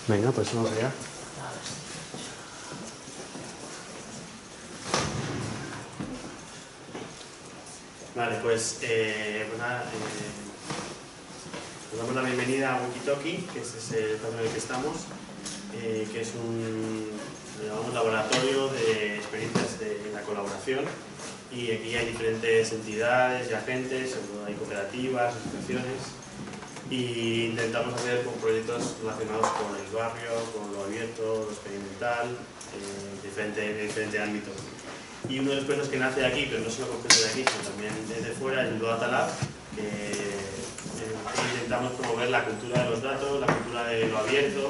Venga, pues vamos allá. Vale, pues nada, nos damos la bienvenida a Wikitoki, que es el espacio en el que estamos, que es un laboratorio de experiencias en la colaboración, y aquí hay diferentes entidades y agentes, hay cooperativas, asociaciones, y intentamos hacer proyectos relacionados con el barrio, con lo abierto, lo experimental, diferente ámbito. Y uno de los proyectos que nace de aquí, pero no solo con gente de aquí, sino también desde fuera, es el Data Lab, que intentamos promover la cultura de los datos, la cultura de lo abierto,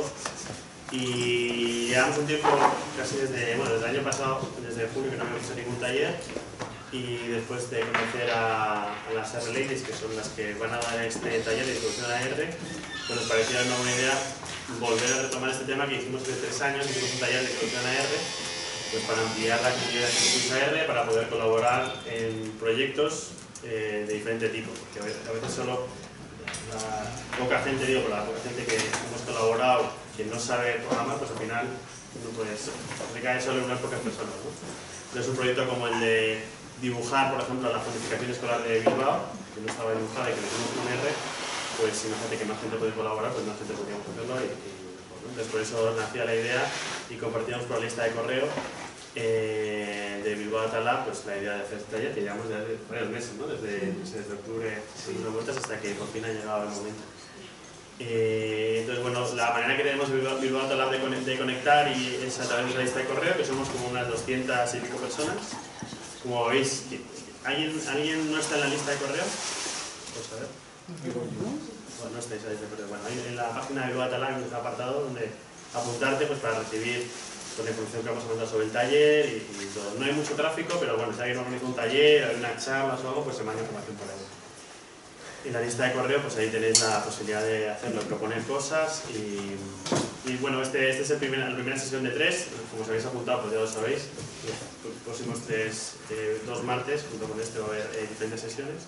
y llevamos un tiempo casi desde el año pasado, desde julio, que no habíamos hecho ningún taller, y después de conocer a las R Ladies, que son las que van a dar este taller de introducción a R, pues nos parecía una buena idea volver a retomar este tema que hicimos hace 3 años, hicimos un taller de introducción a R, pues para ampliar la comunidad que utiliza R, para poder colaborar en proyectos de diferente tipo, porque a veces solo la poca gente que hemos colaborado, que no sabe programar, pues al final pues, recae solo en unas pocas personas, ¿no? Entonces un proyecto como el de dibujar, por ejemplo, la zonificación escolar de Bilbao, que no estaba dibujada y que lo hicimos con R, pues imagínate que más gente puede colaborar, pues más gente podríamos hacerlo y mejor, ¿no? Entonces por eso nacía la idea y compartíamos por la lista de correo de Bilbao Data Lab, pues la idea de hacer este taller, que llevamos ya varios meses, ¿no? Desde octubre dando vueltas hasta que por fin ha llegado el momento. Entonces, bueno, la manera que tenemos Bilbao Data Lab de conectar es a través de la lista de correo, que somos como unas 200 y pico personas. Como veis, ¿alguien no está en la lista de correo? Pues a ver. Bueno, no estáis en la lista de correo. Bueno, en la página de Bilbao Data Lab hay un apartado donde apuntarte pues, para recibir con la información que vamos a mandar sobre el taller y todo. No hay mucho tráfico, pero bueno, si alguien organiza un taller, hay una charla o algo, pues se manda información por ahí. En la lista de correo, pues ahí tenéis la posibilidad de hacerlo, proponer cosas y bueno, este es la primera sesión de 3, como os habéis apuntado, pues ya lo sabéis, los próximos 2 martes, junto con este va a haber diferentes sesiones.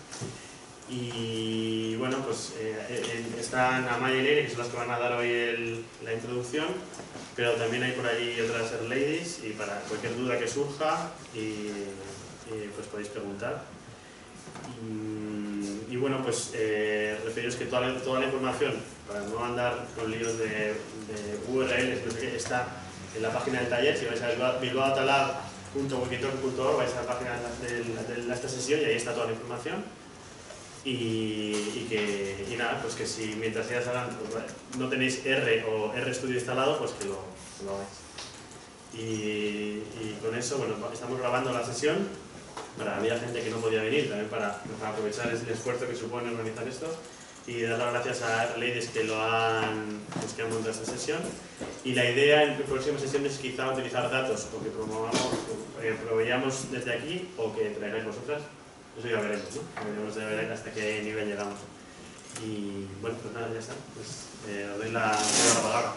Y bueno, pues están Amaya y Leire, que son las que van a dar hoy la introducción, pero también hay por ahí otras R Ladies y para cualquier duda que surja pues podéis preguntar. Y bueno, pues referiros que toda la información, para no andar con líos de URLs, no sé qué, está en la página del taller. Si vais a bilbaodatalab.wikitalk.org vais a la página de esta sesión y ahí está toda la información. Y nada, pues que si mientras sigas hablando no tenéis R o RStudio instalado, pues que lo hagáis. Y con eso, bueno, estamos grabando la sesión. Había gente que no podía venir, también para aprovechar el esfuerzo que supone organizar esto y dar las gracias a Ladies que han montado esta sesión. Y la idea en próximas sesiones es quizá utilizar datos o que proveyamos desde aquí o que traigáis vosotras. Eso ya veremos, ¿no? Veremos de ver hasta qué nivel llegamos. Y bueno, pues nada, ya está. Pues os doy la palabra.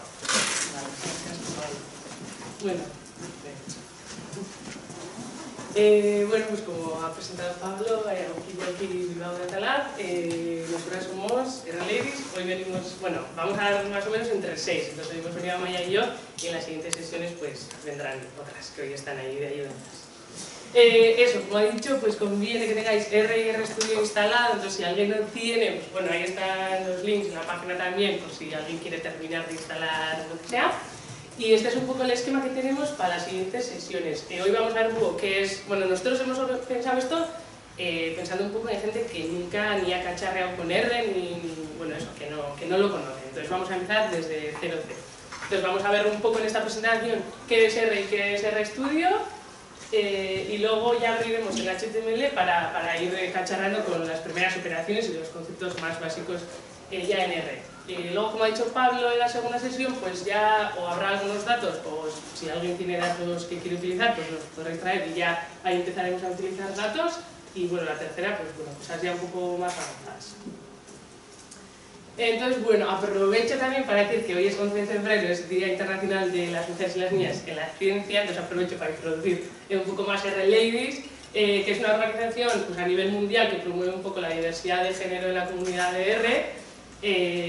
Bueno, pues como ha presentado Pablo, aquí Bilbao Data Lab, nosotras somos R Ladies. Hoy venimos, vamos a dar más o menos entre 6, entonces hemos venido Maya y yo, y en las siguientes sesiones pues vendrán otras que hoy están ahí de ayudantes. Eso, como ha dicho, pues conviene que tengáis R y RStudio instalado, entonces si alguien no tiene, pues bueno, ahí están los links en la página también, por si alguien quiere terminar de instalar lo que sea. Y este es un poco el esquema que tenemos para las siguientes sesiones. Hoy vamos a ver un poco qué es... Bueno, nosotros hemos pensado esto pensando un poco en gente que nunca ni ha cacharreado con R, bueno, eso, que no lo conoce. Entonces vamos a empezar desde 0.0. Entonces vamos a ver un poco en esta presentación qué es R y qué es RStudio. Y luego ya abriremos el HTML para ir cacharrando con las primeras operaciones y los conceptos más básicos ya en R. Y luego, como ha dicho Pablo en la segunda sesión, pues ya o habrá algunos datos o si alguien tiene datos que quiere utilizar, pues los podréis traer y ya ahí empezaremos a utilizar datos. Y bueno, la tercera, pues bueno, cosas ya un poco más avanzadas. Entonces, bueno, aprovecho también para decir que hoy es 11 de febrero, es el Día Internacional de las Mujeres y las Niñas en la Ciencia, entonces aprovecho para introducir un poco más R Ladies, que es una organización pues, a nivel mundial que promueve un poco la diversidad de género en la comunidad de R, pues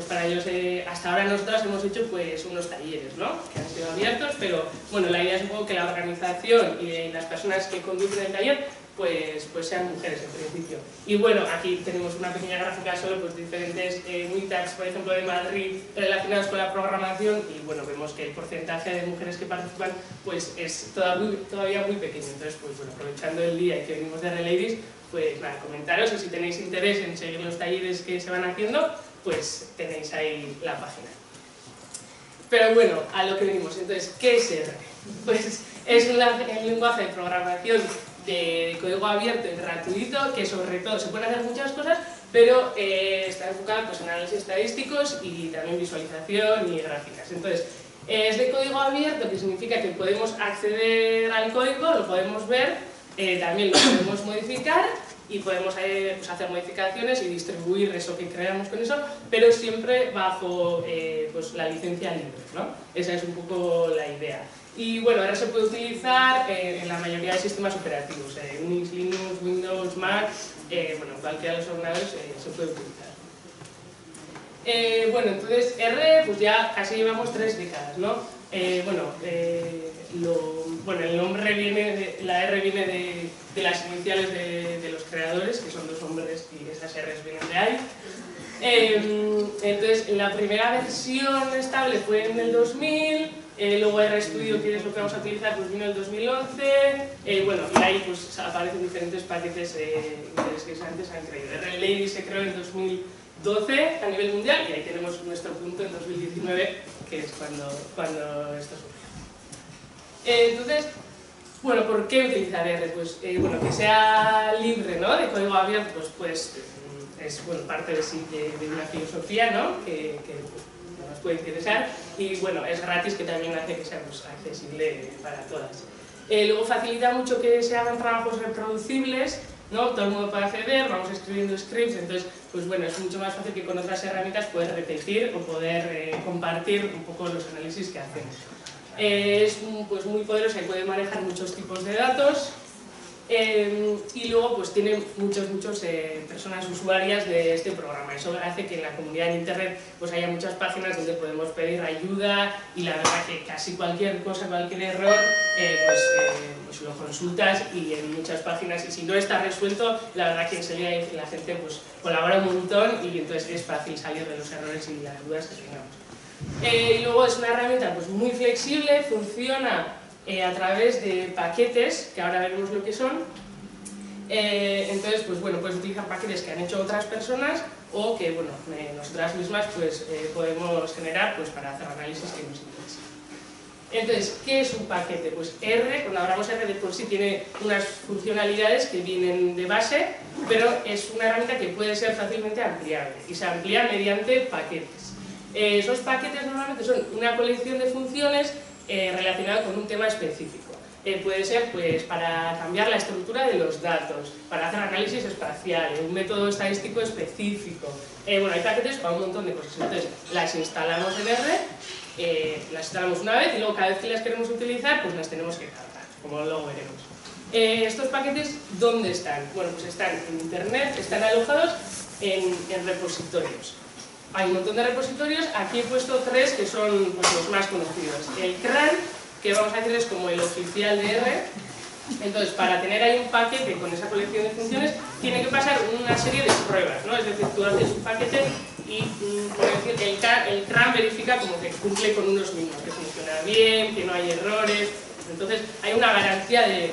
para ellos, hasta ahora nosotros hemos hecho pues unos talleres, ¿no? Que han sido abiertos, pero bueno, la idea es un poco que la organización y las personas que conducen el taller pues sean mujeres en principio. Y bueno, aquí tenemos una pequeña gráfica sobre pues diferentes meetups, por ejemplo de Madrid, relacionados con la programación, y bueno, vemos que el porcentaje de mujeres que participan pues es todavía muy pequeño. Entonces, pues bueno, aprovechando el día y que venimos de RLadies, pues nada, comentaros, y si tenéis interés en seguir los talleres que se van haciendo, pues tenéis ahí la página. Pero bueno, a lo que venimos. Entonces, ¿qué es R? Pues es un lenguaje de programación de código abierto y gratuito, que sobre todo se pueden hacer muchas cosas, pero está enfocado pues, en análisis estadísticos y también visualización y gráficas. Entonces, es de código abierto, que significa que podemos acceder al código, lo podemos ver, también lo podemos modificar y podemos pues, hacer modificaciones y distribuir eso que creamos con eso, pero siempre bajo pues, la licencia libre, ¿no? Esa es un poco la idea. Y bueno, ahora se puede utilizar en la mayoría de sistemas operativos, Unix, Linux, Windows, Mac, bueno, cualquiera de los ordenadores se puede utilizar. Bueno, entonces R, pues ya casi llevamos 3 décadas, ¿no? Bueno, el nombre viene, la R viene de las iniciales de los creadores, que son 2 hombres, y esas R's vienen de ahí. Entonces, la primera versión estable fue en el 2000, luego RStudio, que es lo que vamos a utilizar, pues vino en el 2011, bueno, y ahí pues aparecen diferentes paquetes que antes han creído. RLadies se creó en 2012 a nivel mundial, y ahí tenemos nuestro punto en 2019, que es cuando esto surgió. Entonces, bueno, ¿por qué utilizar R? Pues, bueno, que sea libre, ¿no? De código abierto, pues es bueno, parte de una filosofía, ¿no? Que nos puede interesar, y bueno, es gratis, que también hace que sea pues, accesible para todas. Luego facilita mucho que se hagan trabajos reproducibles, ¿no? Todo el mundo puede acceder, vamos escribiendo scripts, entonces pues bueno, es mucho más fácil que con otras herramientas poder repetir o poder compartir un poco los análisis que hacemos. Es pues, muy poderosa y puede manejar muchos tipos de datos, y luego pues tiene muchas personas usuarias de este programa. Eso hace que en la comunidad de internet pues haya muchas páginas donde podemos pedir ayuda, y la verdad que casi cualquier cosa, cualquier error, pues lo consultas, y en muchas páginas, y si no está resuelto, la verdad que enseguida la gente pues colabora un montón, y entonces es fácil salir de los errores y las dudas que tengamos. Y luego es una herramienta pues muy flexible, funciona a través de paquetes, que ahora veremos lo que son. Entonces, pues bueno, puedes utilizar paquetes que han hecho otras personas, o que, bueno, nosotras mismas pues podemos generar pues para hacer análisis que nos interesen. Entonces, ¿qué es un paquete? Pues R, cuando hablamos R de por sí, tiene unas funcionalidades que vienen de base, pero es una herramienta que puede ser fácilmente ampliable, y se amplía mediante paquetes. Esos paquetes normalmente son una colección de funciones relacionadas con un tema específico. Puede ser pues, para cambiar la estructura de los datos, para hacer análisis espacial, un método estadístico específico. Bueno, hay paquetes para un montón de cosas. Entonces, las instalamos en R, las instalamos una vez, y luego cada vez que las queremos utilizar, pues las tenemos que cargar, como luego veremos. Estos paquetes, ¿dónde están? Bueno, pues están en internet, están alojados en repositorios. Hay un montón de repositorios, aquí he puesto 3 que son pues, los más conocidos. El CRAN, que vamos a decir es como el oficial de R. Entonces, para tener ahí un paquete con esa colección de funciones, tiene que pasar una serie de pruebas, ¿no? Es decir, tú haces un paquete y, por decir, el CRAN verifica como que cumple con unos mínimos, que funciona bien, que no hay errores. Entonces, hay una garantía de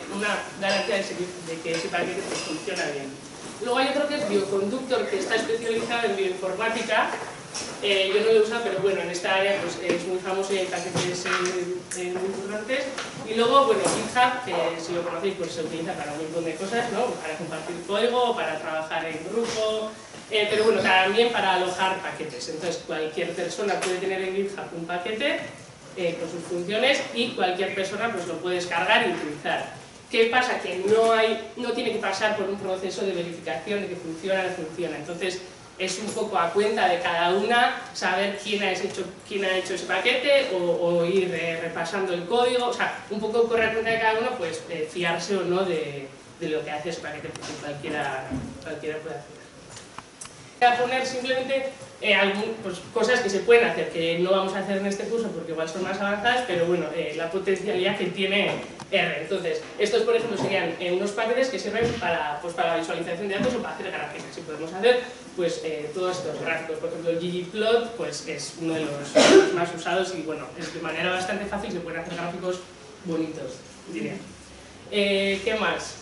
que ese paquete pues, funciona bien. Luego hay otro que es Bioconductor, que está especializado en bioinformática. Yo no lo he usado, pero bueno, en esta área pues, es muy famoso y hay paquetes muy importantes. Y luego, bueno, GitHub, que si lo conocéis, pues se utiliza para un montón de cosas, ¿no? Para compartir código, para trabajar en grupo, pero bueno, también para alojar paquetes. Entonces, cualquier persona puede tener en GitHub un paquete con sus funciones, y cualquier persona pues, lo puede descargar y utilizar. ¿Qué pasa? Que no tiene que pasar por un proceso de verificación de que funciona o no funciona. Entonces, es un poco a cuenta de cada una saber quién ha hecho ese paquete, o ir repasando el código, o sea, un poco correr a cuenta de cada uno, pues fiarse o no de lo que hace ese paquete, porque cualquiera puede hacer. Voy a poner simplemente pues, cosas que se pueden hacer, que no vamos a hacer en este curso porque igual son más avanzadas, pero bueno, la potencialidad que tiene R. Entonces, estos por ejemplo serían unos paquetes que sirven para, pues, para la visualización de datos o para hacer gráficas, y podemos hacer pues, todos estos gráficos. Por ejemplo, el ggplot pues, es uno de los más usados y bueno, es de manera bastante fácil, se pueden hacer gráficos bonitos, diría. ¿Qué más?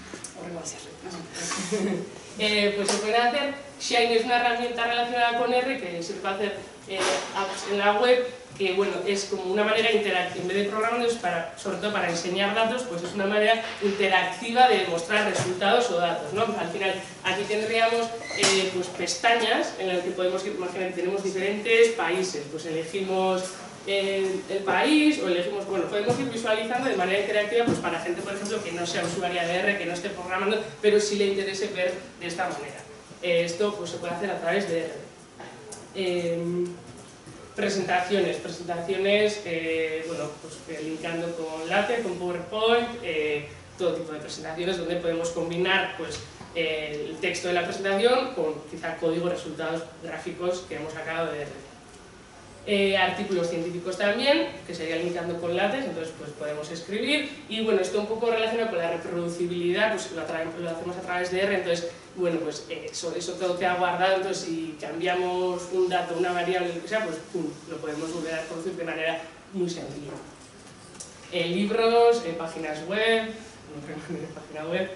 Pues se puede hacer, Shine es una herramienta relacionada con R que sirve para hacer apps en la web, que bueno, es como una manera interactiva, en vez de programando, es para, sobre todo para enseñar datos, pues es una manera interactiva de mostrar resultados o datos, ¿no? Pues al final aquí tendríamos pues pestañas en las que podemos ir, imagínate, tenemos diferentes países, pues elegimos el país o elegimos, bueno, podemos ir visualizando de manera interactiva pues para gente, por ejemplo, que no sea usuaria de R, que no esté programando, pero sí le interese ver de esta manera. Esto pues se puede hacer a través de R. Presentaciones, bueno, pues linkando con LaTeX, con PowerPoint, todo tipo de presentaciones donde podemos combinar pues, el texto de la presentación con quizá código, resultados gráficos que hemos sacado de R. Artículos científicos también, que sería linkando con LaTeX, entonces pues podemos escribir, y bueno, esto un poco relacionado con la reproducibilidad, pues lo hacemos a través de R, entonces bueno, pues eso todo queda guardado, entonces si cambiamos un dato, una variable, lo que sea, pues pum, lo podemos volver a reproducir de manera muy sencilla. Libros, páginas web, no tengo ni página web.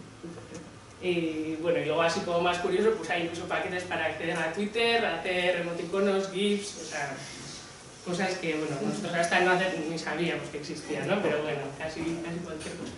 Y bueno, y luego así como más curioso, pues hay incluso paquetes para acceder a Twitter, hacer emoticonos, GIFs, o sea, cosas que, bueno, nosotros hasta no ni sabíamos que existían, ¿no? Pero bueno, casi cualquier cosa.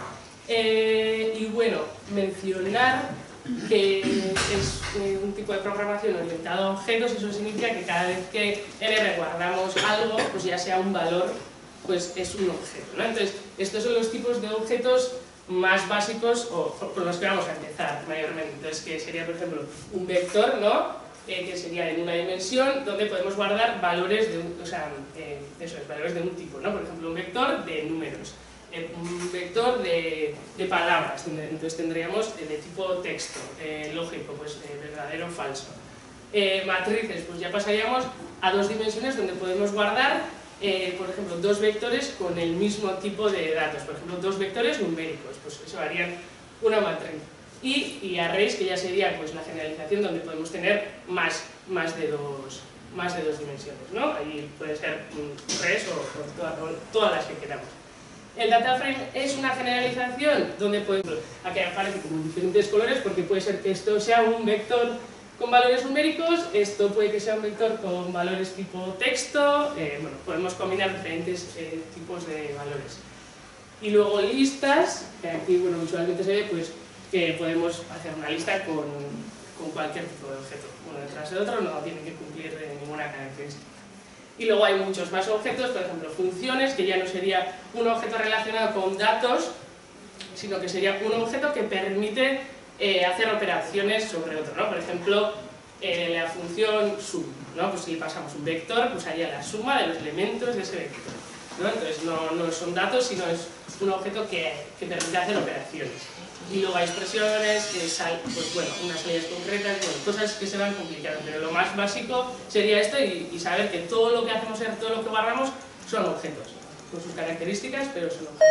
Y bueno, mencionar que es un tipo de programación orientado a objetos, eso significa que cada vez que en R guardamos algo, pues ya sea un valor, pues es un objeto, ¿no? Entonces, estos son los tipos de objetos más básicos o con los que vamos a empezar mayormente. Entonces, que sería, por ejemplo, un vector, ¿no? Que sería en una dimensión donde podemos guardar valores de un, o sea, eso es, valores de un tipo, ¿no? Por ejemplo, un vector de números, un vector de palabras, entonces tendríamos de tipo texto, lógico, pues verdadero o falso. Matrices, pues ya pasaríamos a dos dimensiones donde podemos guardar por ejemplo, dos vectores con el mismo tipo de datos, por ejemplo, dos vectores numéricos, pues eso harían una matriz. Y arrays, que ya sería pues, la generalización donde podemos tener más de dos dimensiones, ¿no? Ahí puede ser res o todas las que queramos. El data frame es una generalización donde podemos, aquí aparece como diferentes colores porque puede ser que esto sea un vector con valores numéricos, esto puede que sea un vector con valores tipo texto, bueno, podemos combinar diferentes tipos de valores. Y luego listas, que aquí bueno, visualmente se ve pues, que podemos hacer una lista con cualquier tipo de objeto, uno detrás de otro, no tiene que cumplir ninguna característica. Y luego hay muchos más objetos, por ejemplo funciones, que ya no sería un objeto relacionado con datos, sino que sería un objeto que permite hacer operaciones sobre otro, ¿no? Por ejemplo, la función sum, ¿no? Pues si le pasamos un vector, pues haría la suma de los elementos de ese vector, ¿no? Entonces no son datos, sino es un objeto que permite hacer operaciones. Y luego hay expresiones, pues bueno, unas leyes concretas, bueno, cosas que se van complicando, pero lo más básico sería esto y saber que todo lo que hacemos, todo lo que guardamos, son objetos, con sus características, pero son objetos.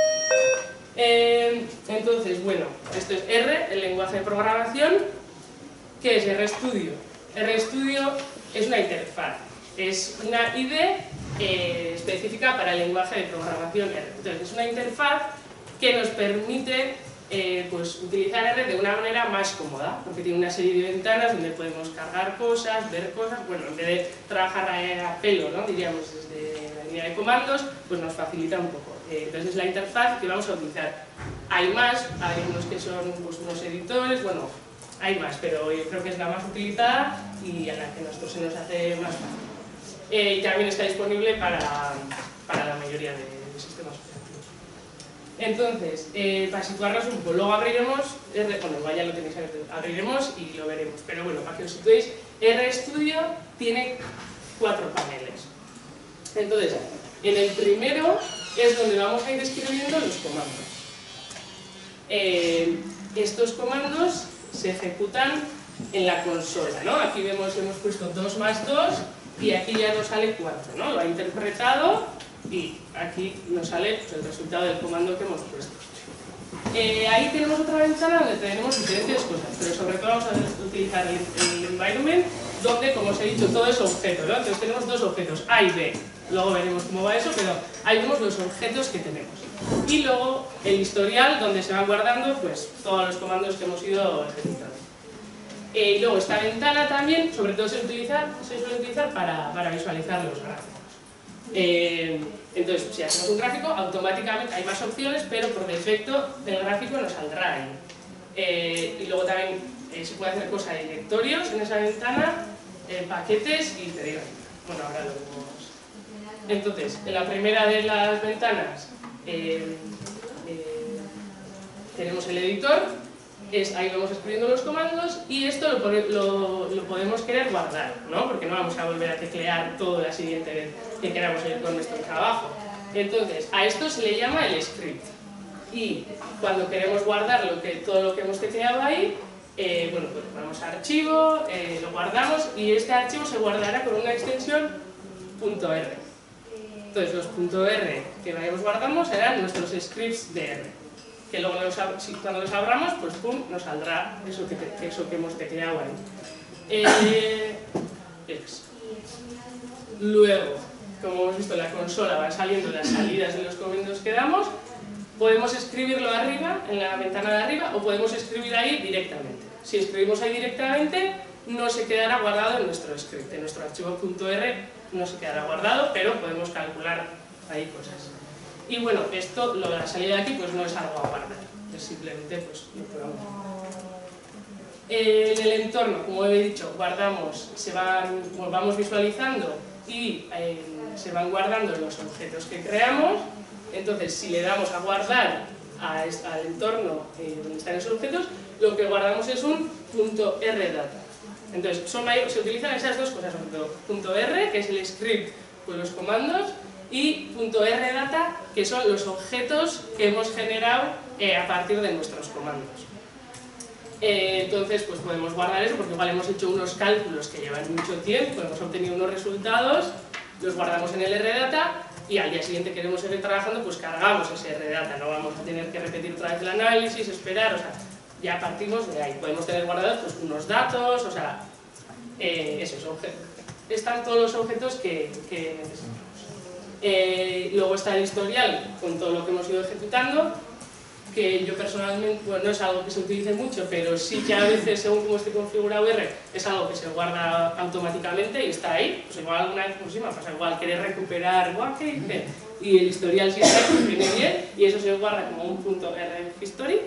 Entonces, bueno, esto es R, el lenguaje de programación. ¿Qué es RStudio? RStudio es una interfaz, es una IDE específica para el lenguaje de programación R. Entonces, es una interfaz que nos permite pues, utilizar R de una manera más cómoda, porque tiene una serie de ventanas donde podemos cargar cosas, ver cosas, bueno, en vez de trabajar a pelo, ¿no? Diríamos desde la línea de comandos, pues nos facilita un poco. Entonces es la interfaz que vamos a utilizar. Hay más, hay unos que son pues, unos editores, bueno, hay más, pero yo creo que es la más utilizada y a la que a nosotros se nos hace más fácil. Y también está disponible para la mayoría de sistemas operativos. Entonces, para situarnos un poco, luego abriremos, bueno, ya lo tenéis abriremos y lo veremos, pero bueno, para que os situéis, RStudio tiene 4 paneles. Entonces, en el primero es donde vamos a ir escribiendo los comandos. Estos comandos se ejecutan en la consola, ¿no? Aquí vemos, hemos puesto 2 más 2 y aquí ya nos sale 4, ¿no? Lo ha interpretado y aquí nos sale pues, el resultado del comando que hemos puesto. Ahí tenemos otra ventana donde tenemos diferentes cosas, pero sobre todo vamos a utilizar el environment, donde, como os he dicho, todo es objeto, ¿no? Entonces tenemos 2 objetos, A y B. Luego veremos cómo va eso, pero ahí vemos los objetos que tenemos. Y luego el historial, donde se van guardando pues, todos los comandos que hemos ido ejecutando. Y luego esta ventana también, sobre todo se suele utilizar para visualizar los gráficos. Entonces, si hacemos un gráfico, automáticamente hay más opciones, pero por defecto el gráfico nos saldrá ahí. Y luego también se puede hacer cosas de directorios en esa ventana, paquetes y pedir. Bueno, ahora lo vemos. Entonces, en la primera de las ventanas tenemos el editor. Ahí vamos escribiendo los comandos y esto lo podemos querer guardar, ¿no? Porque no vamos a volver a teclear todo la siguiente vez que queramos ir con nuestro trabajo. Entonces, a esto se le llama el script. Y cuando queremos guardar todo lo que hemos tecleado ahí, bueno, pues vamos a archivo, lo guardamos y este archivo se guardará con una extensión .r. Entonces, los .r que vayamos guardando serán nuestros scripts de R. Que luego cuando los abramos, pues pum, nos saldrá eso que hemos tecleado ahí. Luego, como hemos visto en la consola, van saliendo las salidas de los comandos que damos. Podemos escribirlo arriba, en la ventana de arriba, o podemos escribir ahí directamente. Si escribimos ahí directamente, no se quedará guardado en nuestro script. En nuestro archivo .r no se quedará guardado, pero podemos calcular ahí cosas. Y bueno, esto, lo de la salida de aquí, pues no es algo a guardar, es simplemente pues lo podemos. En el entorno, como he dicho, guardamos, vamos visualizando y se van guardando los objetos que creamos. Entonces, si le damos a guardar al entorno donde están esos objetos, lo que guardamos es un .rdata. Entonces, se utilizan esas dos cosas, .r, que es el script con los comandos, y .rdata, que son los objetos que hemos generado a partir de nuestros comandos. Entonces, pues podemos guardar eso porque igual hemos hecho unos cálculos que llevan mucho tiempo, hemos obtenido unos resultados, los guardamos en el rdata y al día siguiente queremos seguir trabajando, pues cargamos ese rdata, no vamos a tener que repetir otra vez el análisis, esperar, o sea, ya partimos de ahí. Podemos tener guardados pues, unos datos, o sea, esos objetos. Están todos los objetos que necesitamos. Luego está el historial con todo lo que hemos ido ejecutando, que yo personalmente, bueno, no es algo que se utilice mucho, pero sí que a veces, según cómo esté configurado R, es algo que se guarda automáticamente y está ahí. Pues igual alguna vez, pues sí me pasa, igual querer recuperar, ¿qué hice? Y el historial sí está ahí, pues viene bien, y eso se guarda como un .r history.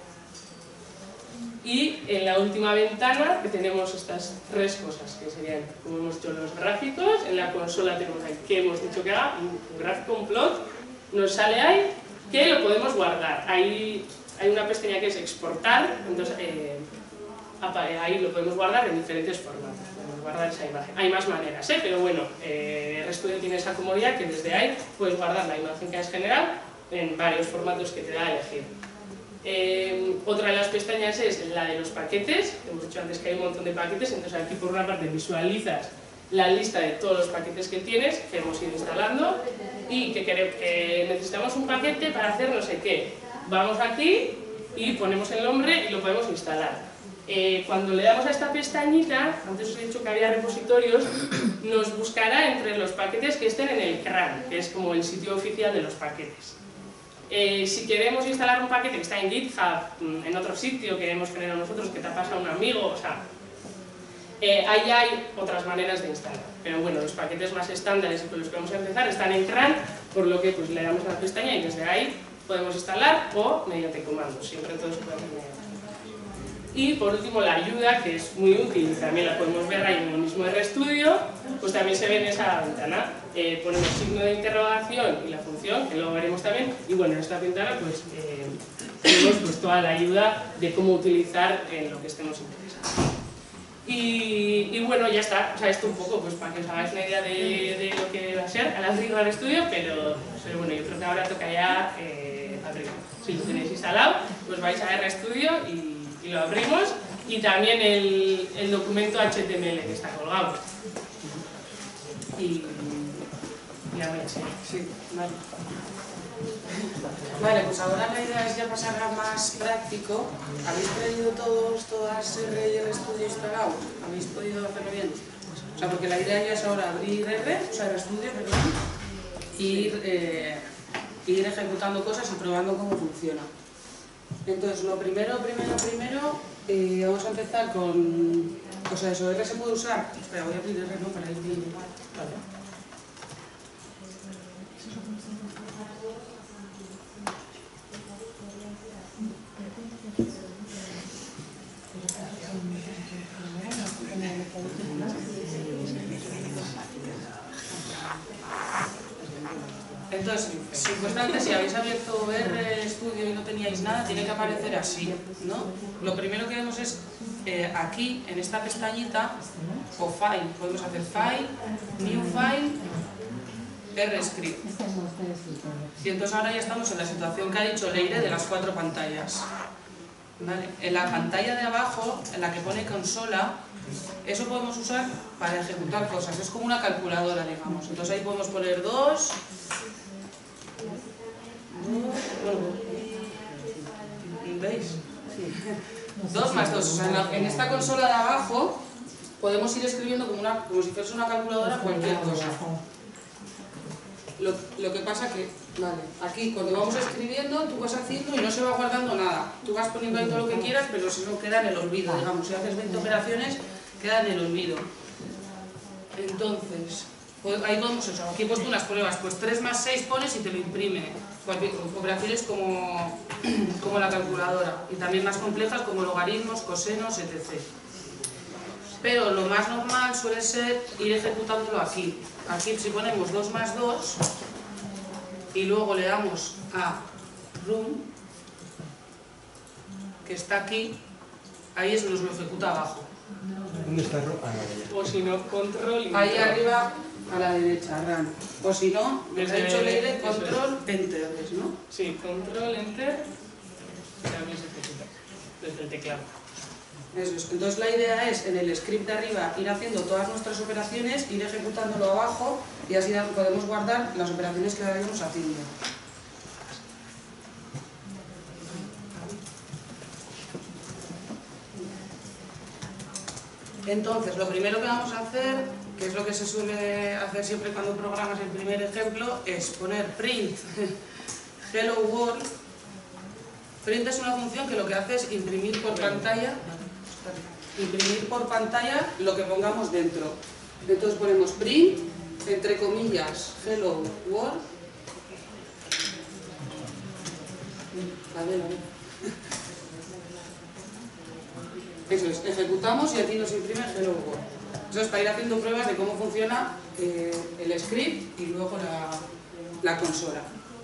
Y en la última ventana que tenemos estas 3 cosas, que serían, como hemos dicho, los gráficos. En la consola tenemos ahí que hemos dicho que haga, un gráfico, un plot, nos sale ahí, que lo podemos guardar. Ahí hay una pestaña que es exportar, entonces ahí lo podemos guardar en diferentes formatos. Podemos guardar esa imagen. Hay más maneras, pero bueno, RStudio tiene esa comodidad que desde ahí puedes guardar la imagen que has generado en varios formatos que te da a elegir. Otra de las pestañas es la de los paquetes. Hemos dicho antes que hay un montón de paquetes, entonces aquí por una parte visualizas la lista de todos los paquetes que tienes, que hemos ido instalando, y que necesitamos un paquete para hacer no sé qué. Vamos aquí y ponemos el nombre y lo podemos instalar. Cuando le damos a esta pestañita, antes os he dicho que había repositorios, nos buscará entre los paquetes que estén en el CRAN, que es como el sitio oficial de los paquetes. Si queremos instalar un paquete que está en GitHub, en otro sitio que hemos generado nosotros, que te ha pasado un amigo, o sea, ahí hay otras maneras de instalar. Pero bueno, los paquetes más estándares con los que vamos a empezar están en CRAN, por lo que pues, le damos a la pestaña y desde ahí podemos instalar o mediante comandos, siempre todo se puede hacer mediante comandos. Y por último la ayuda, que es muy útil, también la podemos ver ahí en el mismo RStudio, pues también se ve en esa ventana. Ponemos signo de interrogación y la función, que luego veremos también, y bueno, en esta ventana pues tenemos pues, toda la ayuda de cómo utilizar en lo que estemos interesados. Y bueno, ya está, o sea, esto un poco pues para que os hagáis una idea de lo que va a ser al abrir RStudio, pero bueno, yo creo que ahora toca ya abrirlo. Si lo tenéis instalado, pues vais a RStudio y lo abrimos y también el documento HTML que está colgado. Y ya voy a seguir. Sí, vale. Vale, pues ahora la idea es ya pasar a más práctico. ¿Habéis traído todas el estudio instalado? ¿Habéis podido hacerlo bien? O sea, porque la idea ya es ahora abrir R, o sea, el estudio, perdón, e ir ejecutando cosas y probando cómo funciona. Entonces, lo primero, vamos a empezar con... O sea, eso, R se puede usar... Espera, voy a abrir R, ¿no? Para ir viendo. Vale. Entonces, supuestamente si habéis abierto RStudio y no teníais nada, tiene que aparecer así, ¿no? Lo primero que vemos es aquí, en esta pestañita, o File, podemos hacer File, New File, RScript. Y entonces ahora ya estamos en la situación que ha dicho Leire de las 4 pantallas. ¿Vale? En la pantalla de abajo, en la que pone consola, eso podemos usar para ejecutar cosas, es como una calculadora, digamos. Entonces ahí podemos poner 2, ¿veis? 2 más 2, o sea, en esta consola de abajo podemos ir escribiendo como si fuese una calculadora cualquier cosa. Lo que pasa que, vale, aquí cuando vamos escribiendo tú vas haciendo y no se va guardando nada. Tú vas poniendo ahí todo lo que quieras, pero eso queda en el olvido, digamos. Si haces 20 operaciones, queda en el olvido. Entonces, ahí podemos eso. Aquí he puesto unas pruebas, pues 3 más 6 pones y te lo imprime. Operaciones como la calculadora. Y también más complejas como logaritmos, cosenos, etc. Pero lo más normal suele ser ir ejecutándolo aquí. Aquí si ponemos 2 más 2 y luego le damos a Run, que está aquí, ahí nos lo ejecuta abajo. ¿Dónde está Run? O si no, Control y ahí arriba a la derecha, Run. O si no, desde ha dicho Leire, eso Control, Enter, ¿no? Sí, Control, Enter, también se ejecuta desde el teclado. Eso es. Entonces la idea es en el script de arriba ir haciendo todas nuestras operaciones, ir ejecutándolo abajo y así podemos guardar las operaciones que vayamos haciendo. Entonces lo primero que vamos a hacer, que es lo que se suele hacer siempre cuando programas el primer ejemplo, es poner print hello world. Print es una función que lo que hace es imprimir por pantalla lo que pongamos dentro. Entonces ponemos print, entre comillas, hello world. A ver. Eso es, ejecutamos y aquí nos imprime hello world. Eso es para ir haciendo pruebas de cómo funciona el script y luego la consola.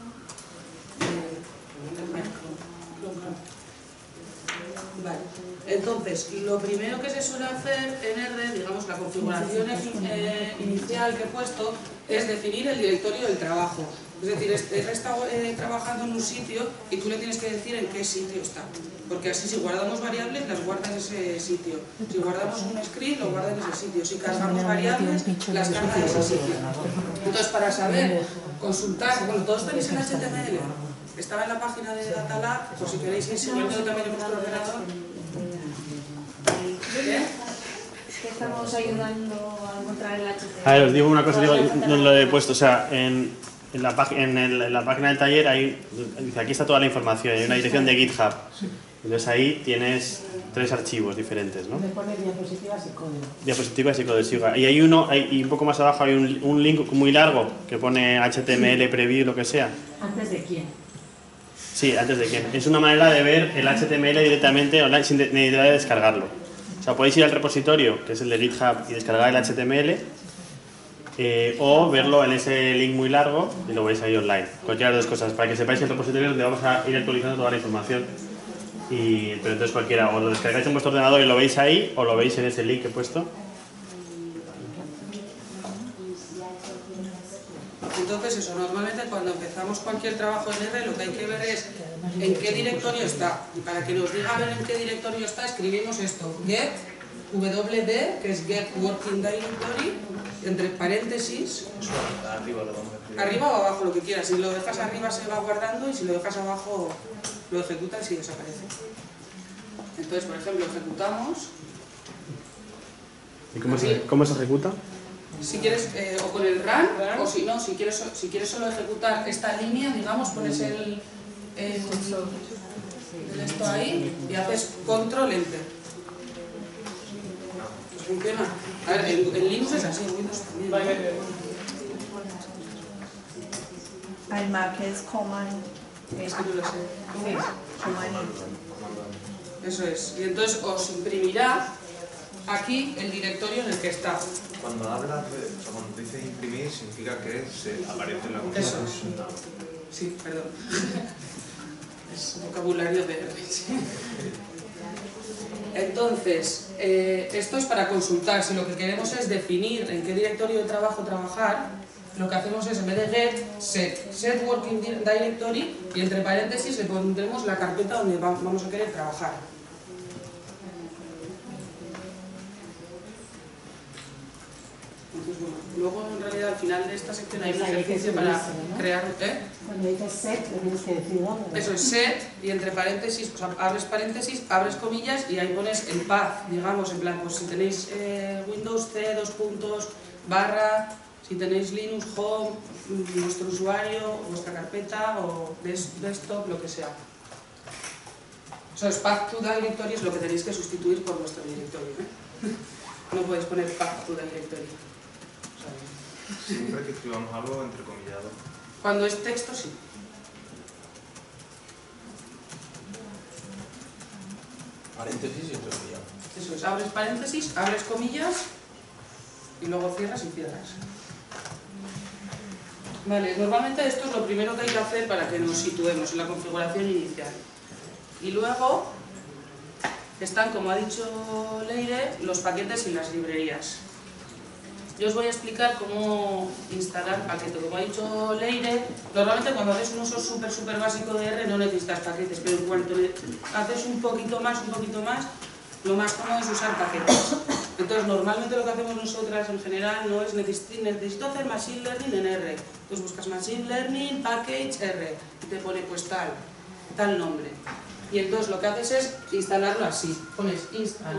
Vale. Entonces, lo primero que se suele hacer en R, digamos, la configuración inicial que he puesto, es definir el directorio del trabajo. Es decir, R está trabajando en un sitio y tú le tienes que decir en qué sitio está. Porque así, si guardamos variables, las guarda en ese sitio. Si guardamos un script, lo guarda en ese sitio. Si cargamos variables, las carga en ese sitio. Entonces, para saber, consultar, bueno, todos tenéis en HTML. Estaba en la página de Datalab, por si queréis ir siguiendo también en vuestro ordenador. ¿Qué? Es que estamos ayudando a encontrar el HTML. A ver, os digo una cosa, no lo he puesto, o sea, en la página del taller, dice, aquí está toda la información, hay una dirección de GitHub. Entonces ahí tienes 3 archivos diferentes, ¿no? Me pone diapositivas y código. Diapositivas y código, sí. Y hay y un poco más abajo hay un link muy largo que pone HTML, preview, lo que sea. ¿Antes de quién? Sí, antes de quién. Es una manera de ver el HTML directamente online sin necesidad de descargarlo. O sea, podéis ir al repositorio, que es el de GitHub, y descargar el HTML, o verlo en ese link muy largo y lo veis ahí online. Cualquiera de las dos cosas, para que sepáis que el repositorio es donde vamos a ir actualizando toda la información. Pero entonces cualquiera, o lo descargáis en vuestro ordenador y lo veis ahí, o lo veis en ese link que he puesto. Entonces eso, normalmente cuando empezamos cualquier trabajo en R lo que hay que ver es en qué directorio está. Y para que nos diga a ver en qué directorio está, escribimos esto, get wd, que es get working directory, entre paréntesis, Eso arriba lo vamos a escribir. arriba o abajo, lo que quieras. Si lo dejas arriba se va guardando y si lo dejas abajo lo ejecutas y desaparece. Entonces, por ejemplo, ejecutamos. ¿Y cómo se ejecuta? Si quieres, o con el run, o si no, si quieres solo ejecutar esta línea, digamos, pones el esto ahí y haces control enter. Pues funciona. A ver, en Linux es así, en Windows también. Vale. Al Mac es command. Es que no lo sé. ¿Cómo es? Command. Eso es. Y entonces os imprimirá aquí el directorio en el que está. Cuando hablas de, o sea, cuando dices imprimir, significa que se aparece en la Eso configuración. Sí, perdón. Es vocabulario de R. Entonces, esto es para consultar. Si lo que queremos es definir en qué directorio de trabajo trabajar, lo que hacemos es, en vez de set working directory, y entre paréntesis le pondremos la carpeta donde vamos a querer trabajar. Entonces, bueno, luego en realidad al final de esta sección hay un ejercicio para crear... Cuando dices set, lo tienes que decir dónde. Eso es set, y entre paréntesis, o sea, paréntesis, abres comillas y ahí pones el path, digamos, en plan, pues si tenéis Windows C, dos puntos, barra, si tenéis Linux, home, vuestro usuario, vuestra carpeta o desktop, lo que sea. Eso es path to directory, es lo que tenéis que sustituir por vuestro directorio. No podéis poner path to directory. Siempre que escribamos algo entrecomillado. Cuando es texto, sí. Paréntesis y entrecomillado. Eso es, abres paréntesis, abres comillas y luego cierras y cierras. Vale, normalmente esto es lo primero que hay que hacer para que nos situemos en la configuración inicial. Y luego están, como ha dicho Leire, los paquetes y las librerías. Yo os voy a explicar cómo instalar paquete. Como ha dicho Leire, normalmente cuando haces un uso súper básico de R no necesitas paquetes, pero en cuanto haces un poquito más, lo más cómodo es usar paquetes. Entonces, normalmente lo que hacemos nosotras en general no es necesito hacer Machine Learning en R. Entonces buscas Machine Learning, Package, R, y te pone pues tal nombre. Y entonces lo que haces es instalarlo así. Pones install.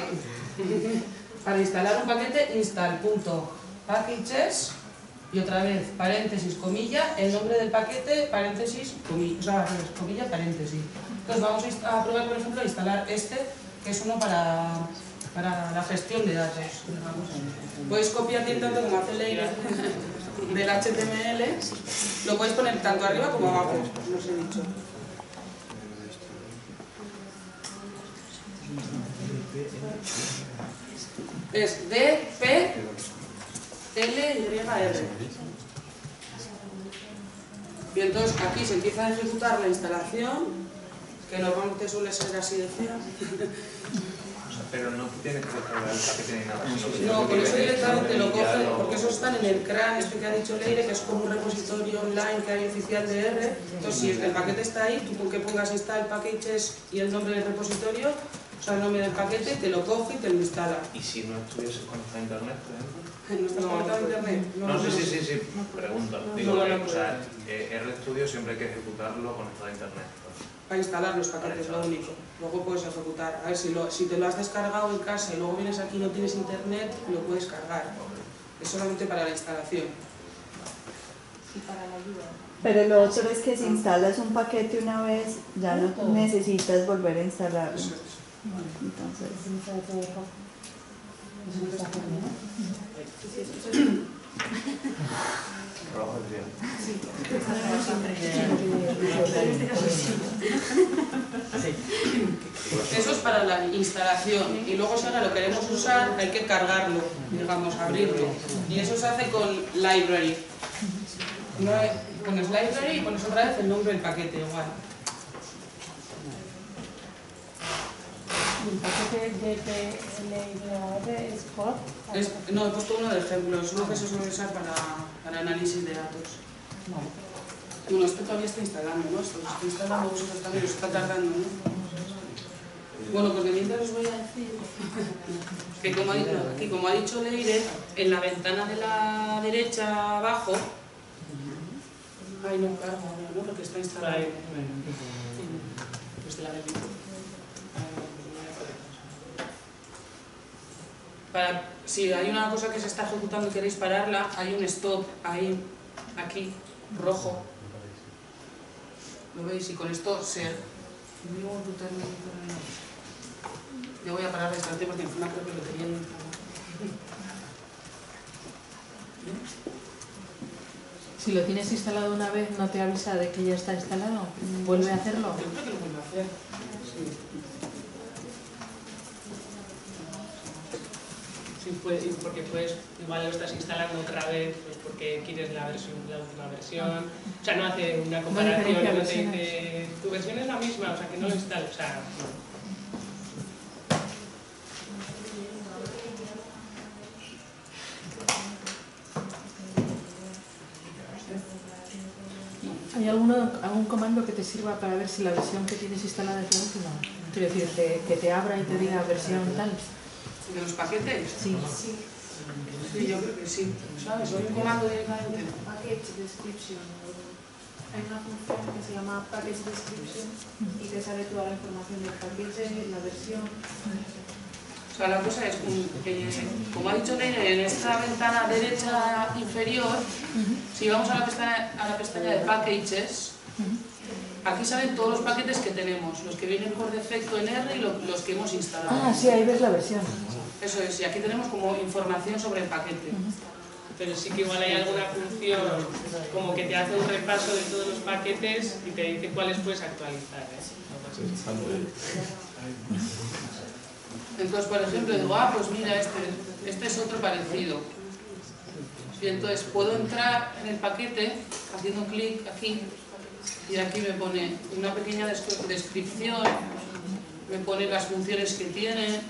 Para instalar un paquete, install.packages y otra vez paréntesis, comilla, el nombre del paquete, paréntesis, comilla, o sea, comilla, paréntesis. Entonces vamos a probar, por ejemplo, a instalar este, que es uno para la gestión de datos. Podéis copiar tanto como hace Leire del HTML, lo podéis poner tanto arriba como abajo, como os he dicho. Es DPLYR. Y entonces aquí se empieza a ejecutar la instalación, que normalmente suele ser así de fea. Pero no tienes que descargar el paquete ni nada. No, por eso directamente lo coge, porque eso está en el CRAN, este que ha dicho Leire, que es como un repositorio online que hay oficial de R. Entonces, si el paquete está ahí, tú con que pongas install packages y el nombre del repositorio, o sea, el nombre del paquete, te lo coge y te lo instala. ¿Y si no estuvieses conectado a internet, por ejemplo? ¿No estás conectado a internet? No, sí, pregunta. Digo que, o sea, RStudio siempre hay que ejecutarlo conectado a internet. Para instalar los paquetes, lo único. Luego puedes ejecutar. A ver, si te lo has descargado en casa y luego vienes aquí y no tienes internet, lo puedes cargar. Es solamente para la instalación. Y para la ayuda. Pero lo otro es que si instalas un paquete una vez, ya no necesitas volver a instalarlo. Eso es. Entonces, Rojo es bien. Eso es para la instalación. Y luego si ahora lo queremos usar, hay que cargarlo, digamos, abrirlo. Y eso se hace con library. Pones library y pones otra vez el nombre del paquete, igual. ¿El paquete de DPLYR es por? No, he puesto uno de ejemplo. Es uno que se suele usar para análisis de datos. Vale. Bueno, esto todavía está instalando, ¿no? Esto está instalando, vosotros también os está tardando, ¿no? Bueno, pues de mientras os voy a decir que como ha dicho Leire, en la ventana de la derecha abajo, ahí no carga, ¿no? Porque está instalado. Pues de la derecha. Si hay una cosa que se está ejecutando y queréis pararla, hay un stop ahí, aquí, rojo. ¿Lo veis? Y con esto yo voy a parar la instalación porque encima creo que lo tenía instalado. Si lo tienes instalado una vez, ¿no te avisa de que ya está instalado? ¿Vuelve a hacerlo? Yo creo que lo vuelvo a hacer. Sí, porque pues igual lo estás instalando otra vez pues porque quieres la última versión. O sea, no hace una comparación, no te dice tu versión es la misma, o sea, que no lo instales. O sea, ¿Hay algún comando que te sirva para ver si la versión que tienes instalada es la última? Quiero decir, que te abra y te diga versión tal. ¿De los paquetes? Sí. Sí, yo creo que sí. ¿Sabes? Hay un comando directamente. Package description. Hay una función que se llama package description y te sale toda la información del paquete, la versión. O sea, la cosa es que, como ha dicho Leire, en esta ventana derecha inferior, si vamos a la pestaña de packages, aquí salen todos los paquetes que tenemos, los que vienen por defecto en R y los que hemos instalado. Ah, sí, ahí ves la versión. Eso es, y aquí tenemos como información sobre el paquete. pero sí que igual hay alguna función como que te hace un repaso de todos los paquetes y te dice cuáles puedes actualizar. Entonces, por ejemplo, digo, pues mira, este es otro parecido. Y entonces puedo entrar en el paquete haciendo un clic aquí y aquí me pone una pequeña descripción, me pone las funciones que tiene.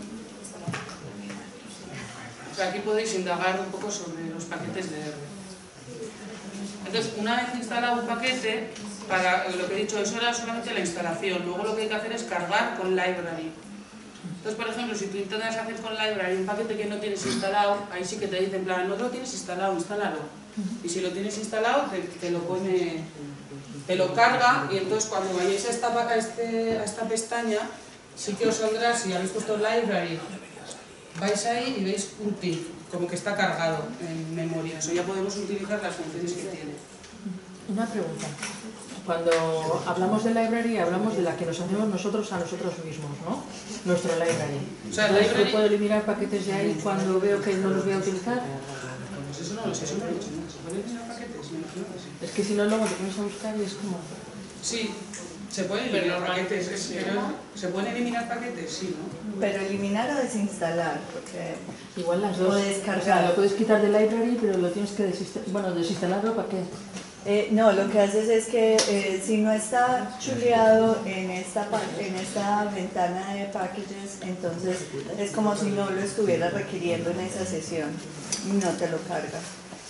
O sea, aquí podéis indagar un poco sobre los paquetes de R. Entonces, una vez instalado un paquete, para lo que he dicho, eso era solamente la instalación. Luego lo que hay que hacer es cargar con library. Entonces, por ejemplo, si tú intentas hacer con library un paquete que no tienes instalado, ahí sí que te dice en plan, no lo tienes instalado, instálalo. Y si lo tienes instalado, te lo pone, te lo carga, y entonces cuando vayáis a esta pestaña, sí que os saldrá, si habéis puesto library, vais ahí y veis un tick, como que está cargado en memoria. Eso ya podemos utilizar las funciones que tiene. Una pregunta. Cuando hablamos de library, hablamos de la que nos hacemos nosotros a nosotros mismos, ¿no? Nuestro library. O sea, Entonces, library... ¿yo puedo eliminar paquetes de ahí cuando veo que no los voy a utilizar? Pues eso no lo sé, ¿se pueden eliminar paquetes? Me imagino que sí. Es que si no, luego te pones a buscar y es como... Sí, se pueden eliminar paquetes. ¿Se pueden eliminar paquetes? Sí, ¿no? Pero eliminar o desinstalar, porque igual las dos. o descargar. O sea, lo puedes quitar de library, pero lo tienes que desinstalar. Bueno, desinstalarlo, ¿para qué? No, lo que haces es que si no está chuleado en esta ventana de packages, entonces es como si no lo estuviera requiriendo en esa sesión y no te lo carga.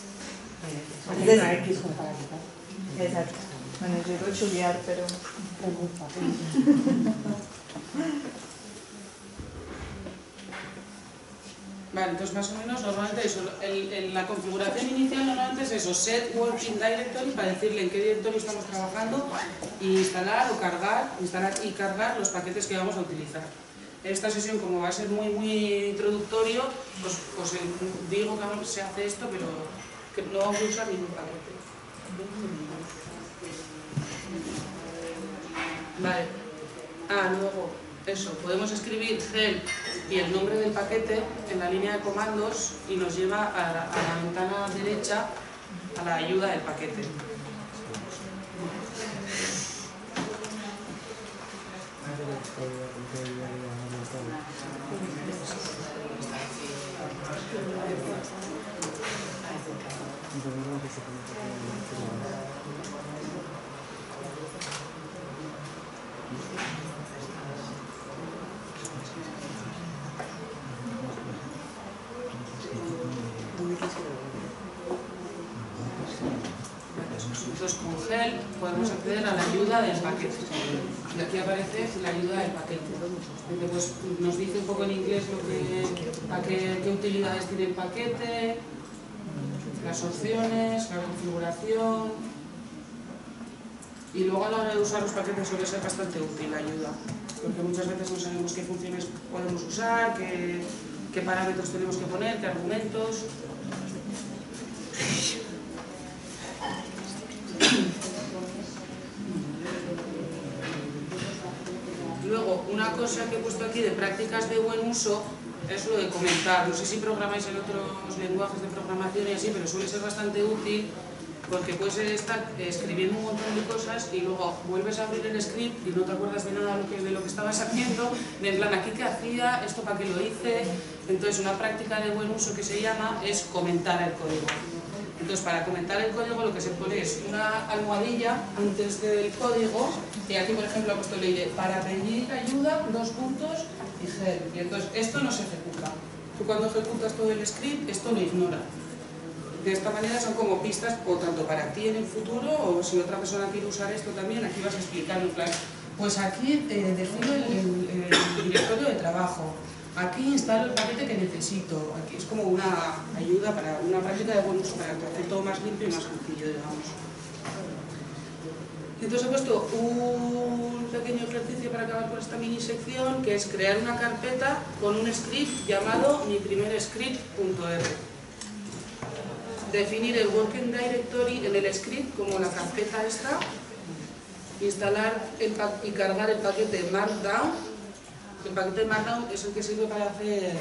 Exacto. Bueno, yo digo chulear, pero... Vale, entonces más o menos normalmente eso, la configuración inicial normalmente es eso, set working directory para decirle en qué directorio estamos trabajando y instalar o cargar, instalar y cargar los paquetes que vamos a utilizar. En esta sesión, como va a ser muy introductorio, pues digo que se hace esto, pero que no vamos a usar ningún paquete. Vale. Luego, eso, podemos escribir help y el nombre del paquete en la línea de comandos y nos lleva a la ventana derecha a la ayuda del paquete. Entonces con GEL podemos acceder a la ayuda del paquete. Y aquí aparece la ayuda del paquete. Pues nos dice un poco en inglés qué utilidades tiene el paquete, las opciones, la configuración. Y luego a la hora de usar los paquetes suele ser bastante útil la ayuda, porque muchas veces no sabemos qué funciones podemos usar, qué parámetros tenemos que poner, qué argumentos. Luego, una cosa que he puesto aquí de prácticas de buen uso es lo de comentar. No sé si programáis en otros lenguajes de programación y así, pero suele ser bastante útil porque puedes estar escribiendo un montón de cosas y luego vuelves a abrir el script y no te acuerdas de nada de lo que estabas haciendo, de en plan, ¿aquí qué hacía? ¿Esto para qué lo hice? Entonces, una práctica de buen uso que se llama es comentar el código. Entonces, para comentar el código lo que se pone es una almohadilla antes del código, y aquí, por ejemplo, he puesto le diré, para pedir ayuda, 2 puntos y GEL. Y entonces, esto no se ejecuta. Tú cuando ejecutas todo el script, esto lo ignora. De esta manera son como pistas, o tanto para ti en el futuro, o si otra persona quiere usar esto también, aquí vas explicando, en plan, pues aquí defino el directorio de trabajo. Aquí instalo el paquete que necesito. Aquí es como una ayuda para una práctica de buen uso para hacer todo más limpio y más sencillo, digamos. Entonces he puesto un pequeño ejercicio para acabar con esta mini sección, que es crear una carpeta con un script llamado miprimerscript.r. Definir el working directory en el script como la carpeta esta. Instalar y cargar el paquete Markdown. El paquete Markdown es el que sirve para hacer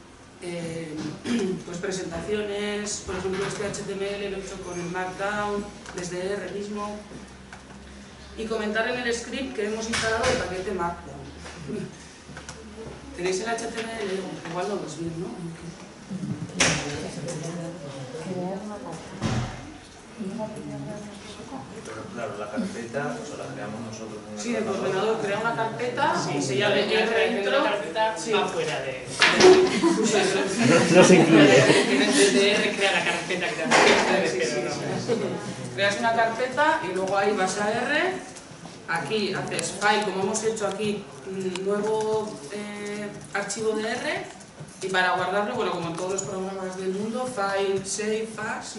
pues presentaciones, por ejemplo este HTML lo he hecho con el Markdown, desde R mismo. Y comentar en el script que hemos instalado el paquete Markdown. ¿Tenéis el HTML? Igual lo veis bien, ¿no? Pero claro, la carpeta la creamos nosotros. Sí, el ordenador crea una carpeta y se llama la dentro. la carpeta va fuera de... No se incluye. Desde R crea la carpeta que te Creas una carpeta y luego ahí vas a R, aquí haces file, como hemos hecho aquí, un nuevo archivo de R, y para guardarlo, bueno, como en todos los programas del mundo, file, save, as,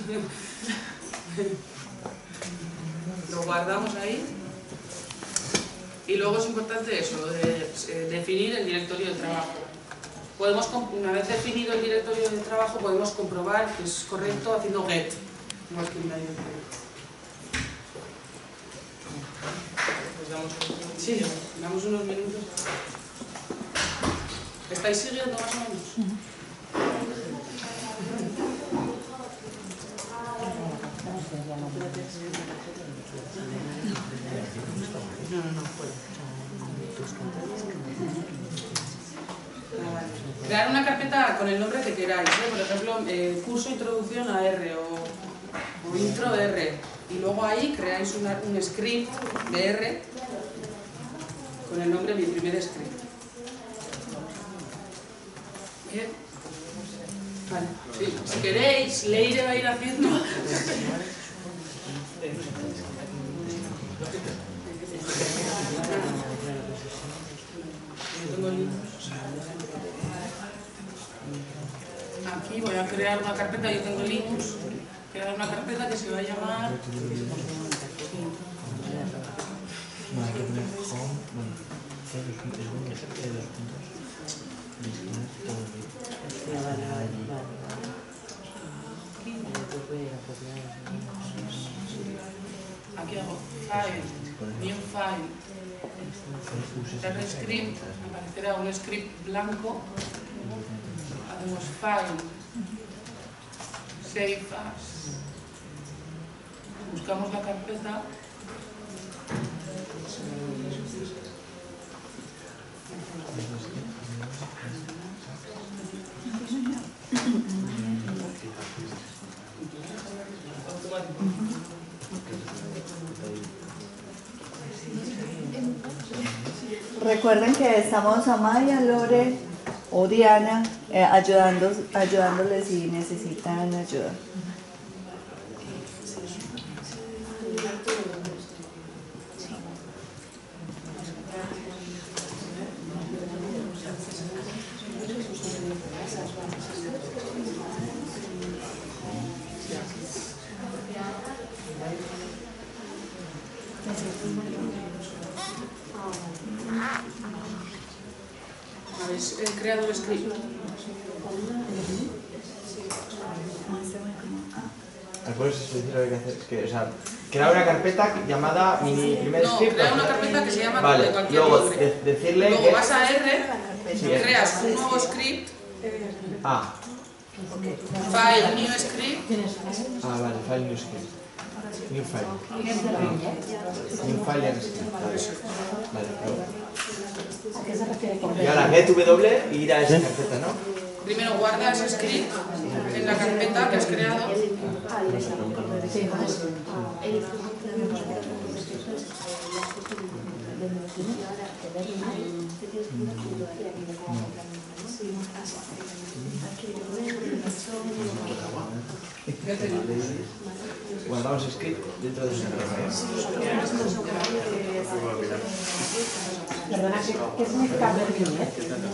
lo guardamos ahí. Y luego es importante eso, de definir el directorio de trabajo. Una vez definido el directorio de trabajo, podemos comprobar que es correcto haciendo get, igual que en la directorio. Sí, damos unos minutos. ¿Estáis siguiendo más o menos? Crear una carpeta con el nombre que queráis, ¿eh? Por ejemplo, curso introducción a R o intro R, y luego ahí creáis un script de R con el nombre de mi primer script. ¿Bien? Vale. Sí. Si queréis, Leire va a ir haciendo. Aquí voy a crear una carpeta, yo tengo Linux, crear una carpeta que se va a llamar aquí hago file, new file, script, aparecerá un script blanco, hacemos file, save as, buscamos la carpeta, Recuerden que estamos a Maya, Lore o Diana ayudándoles si necesitan ayuda. ¿Habéis creado el script? ¿Puedes decir lo que hay que hacer? O sea, crear una carpeta llamada mi primer No, script. crea una carpeta que se llama vale, de cualquier luego nombre. decirle Luego que... vas a R, Sí, creas un nuevo script, Ah, file, new script, vale, file new script. New file. New file and script. Vale, luego. Y ahora get W y ir a esa carpeta, ¿no? primero guarda ese script en la carpeta que has creado. Guardamos script dentro de esa carpeta. Perdona, ¿qué significa ver viñet?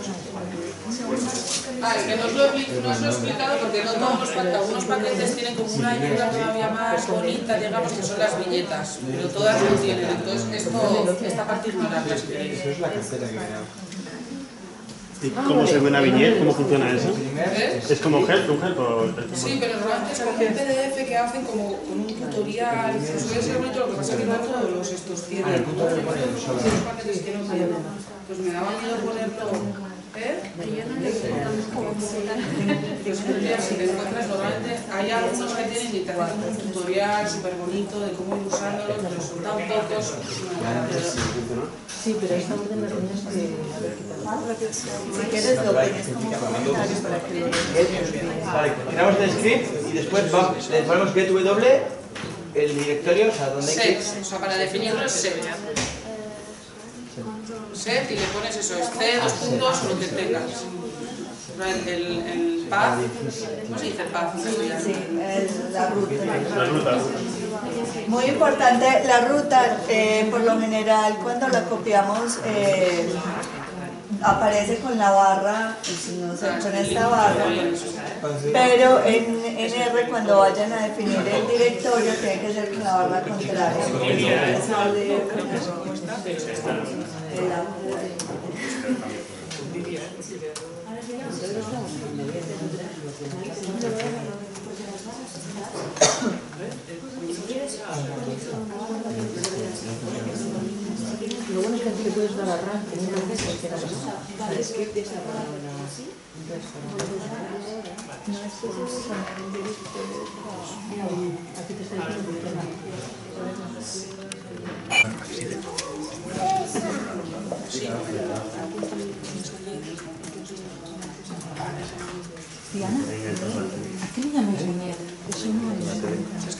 Que no os lo he explicado porque no todos algunos paquetes tienen como una ayuda todavía más bonita, digamos, que son las viñetas, pero todas lo tienen. Entonces, esta parte ignorarla si queréis. Eso es la carpeta que creamos. ¿Y cómo se ve una viñeta? ¿Cómo funciona eso? ¿Eh? ¿Es como help, un help o...? Sí, pero normalmente es como un PDF que hacen como con un tutorial. Suele ser bonito, lo que pasa es que no todos los estos tienen. El punto de poner el solo. Los paquetes tienen pues me daba miedo ponerlo. Si te encuentras normalmente, hay algunos que tienen y te hacen un tutorial súper bonito de cómo ir usándolo, pero son tan pocos. Sí, pero esta orden la tenías que... Si quieres lo pones como comentario para que lo veas. Vale, creamos el script y después le ponemos get W, el directorio, o sea, donde hay que... Set, o sea, para definirlo es set. Set y le pones eso, es C, 2 puntos, lo que tengas. El path, ¿cómo se dice el path? Sí, la ruta. La ruta. Muy importante, la ruta, por lo general, cuando la copiamos, aparece con la barra, no sé, con esta barra, pero en R, cuando vayan a definir el directorio, tiene que ser con la barra contraria. Lo bueno es que aquí le puedes dar a run en una vez que no pasa. Aquí te está diciendo Diana, ¿a qué le llamas viñet? Eso no es.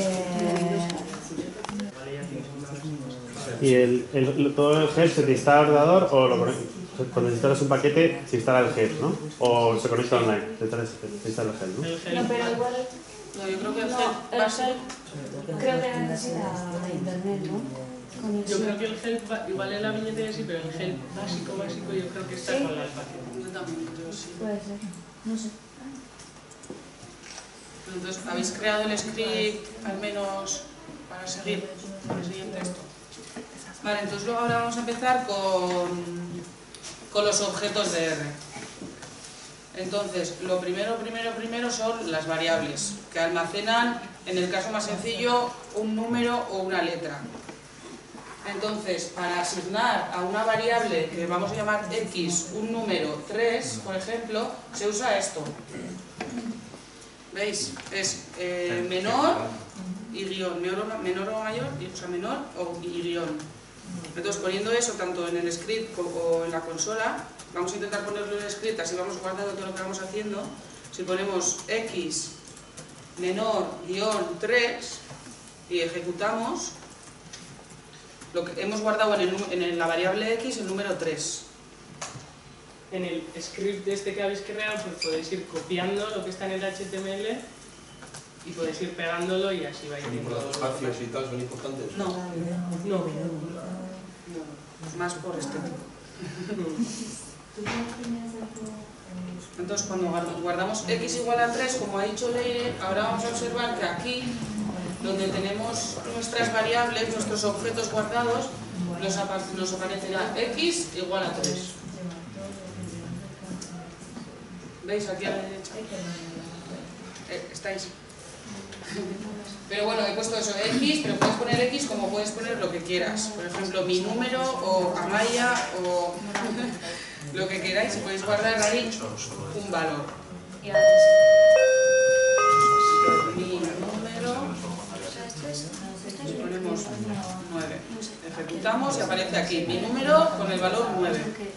¿Y todo el help se te instala al ordenador o cuando instalas un paquete se instala el help, ¿no? O se conecta online, se instala el help, ¿no? No, pero igual No, yo creo que el no, help el help creo que necesita internet, ¿no? Yo creo que el help, igual en la viñeta es así, pero el help básico, yo creo que está con la página. Yo también creo, sí. Puede ser, no sé. Entonces, ¿habéis creado el script al menos para seguir con el siguiente texto? Vale, entonces luego ahora vamos a empezar con los objetos de R. Entonces, lo primero son las variables, que almacenan, en el caso más sencillo, un número o una letra. Entonces, para asignar a una variable que vamos a llamar X un número 3, por ejemplo, se usa esto. ¿Veis? Es menor y guión, menor o mayor, o sea, menor y guión. Entonces, poniendo eso tanto en el script como en la consola, vamos a intentar ponerlo en el script, así vamos guardando todo lo que vamos haciendo. Si ponemos X menor guión 3 y ejecutamos, lo que hemos guardado en la variable X el número 3. En el script este que habéis creado, pues podéis ir copiando lo que está en el HTML y podéis ir pegándolo y así va a ir ¿Y los espacios y tal son importantes? No, No. más por estético. Entonces cuando guardamos x igual a 3, como ha dicho Leire, ahora vamos a observar que aquí, donde tenemos nuestras variables, nuestros objetos guardados, nos aparecerá x igual a 3. ¿Veis aquí a la derecha? ¿Estáis? Pero bueno, he puesto eso de x, pero puedes poner x como puedes poner lo que quieras. Por ejemplo, mi número o Amaya o lo que queráis, y podéis guardar ahí un valor. Mi número, y ponemos 9. Ejecutamos y aparece aquí mi número con el valor 9.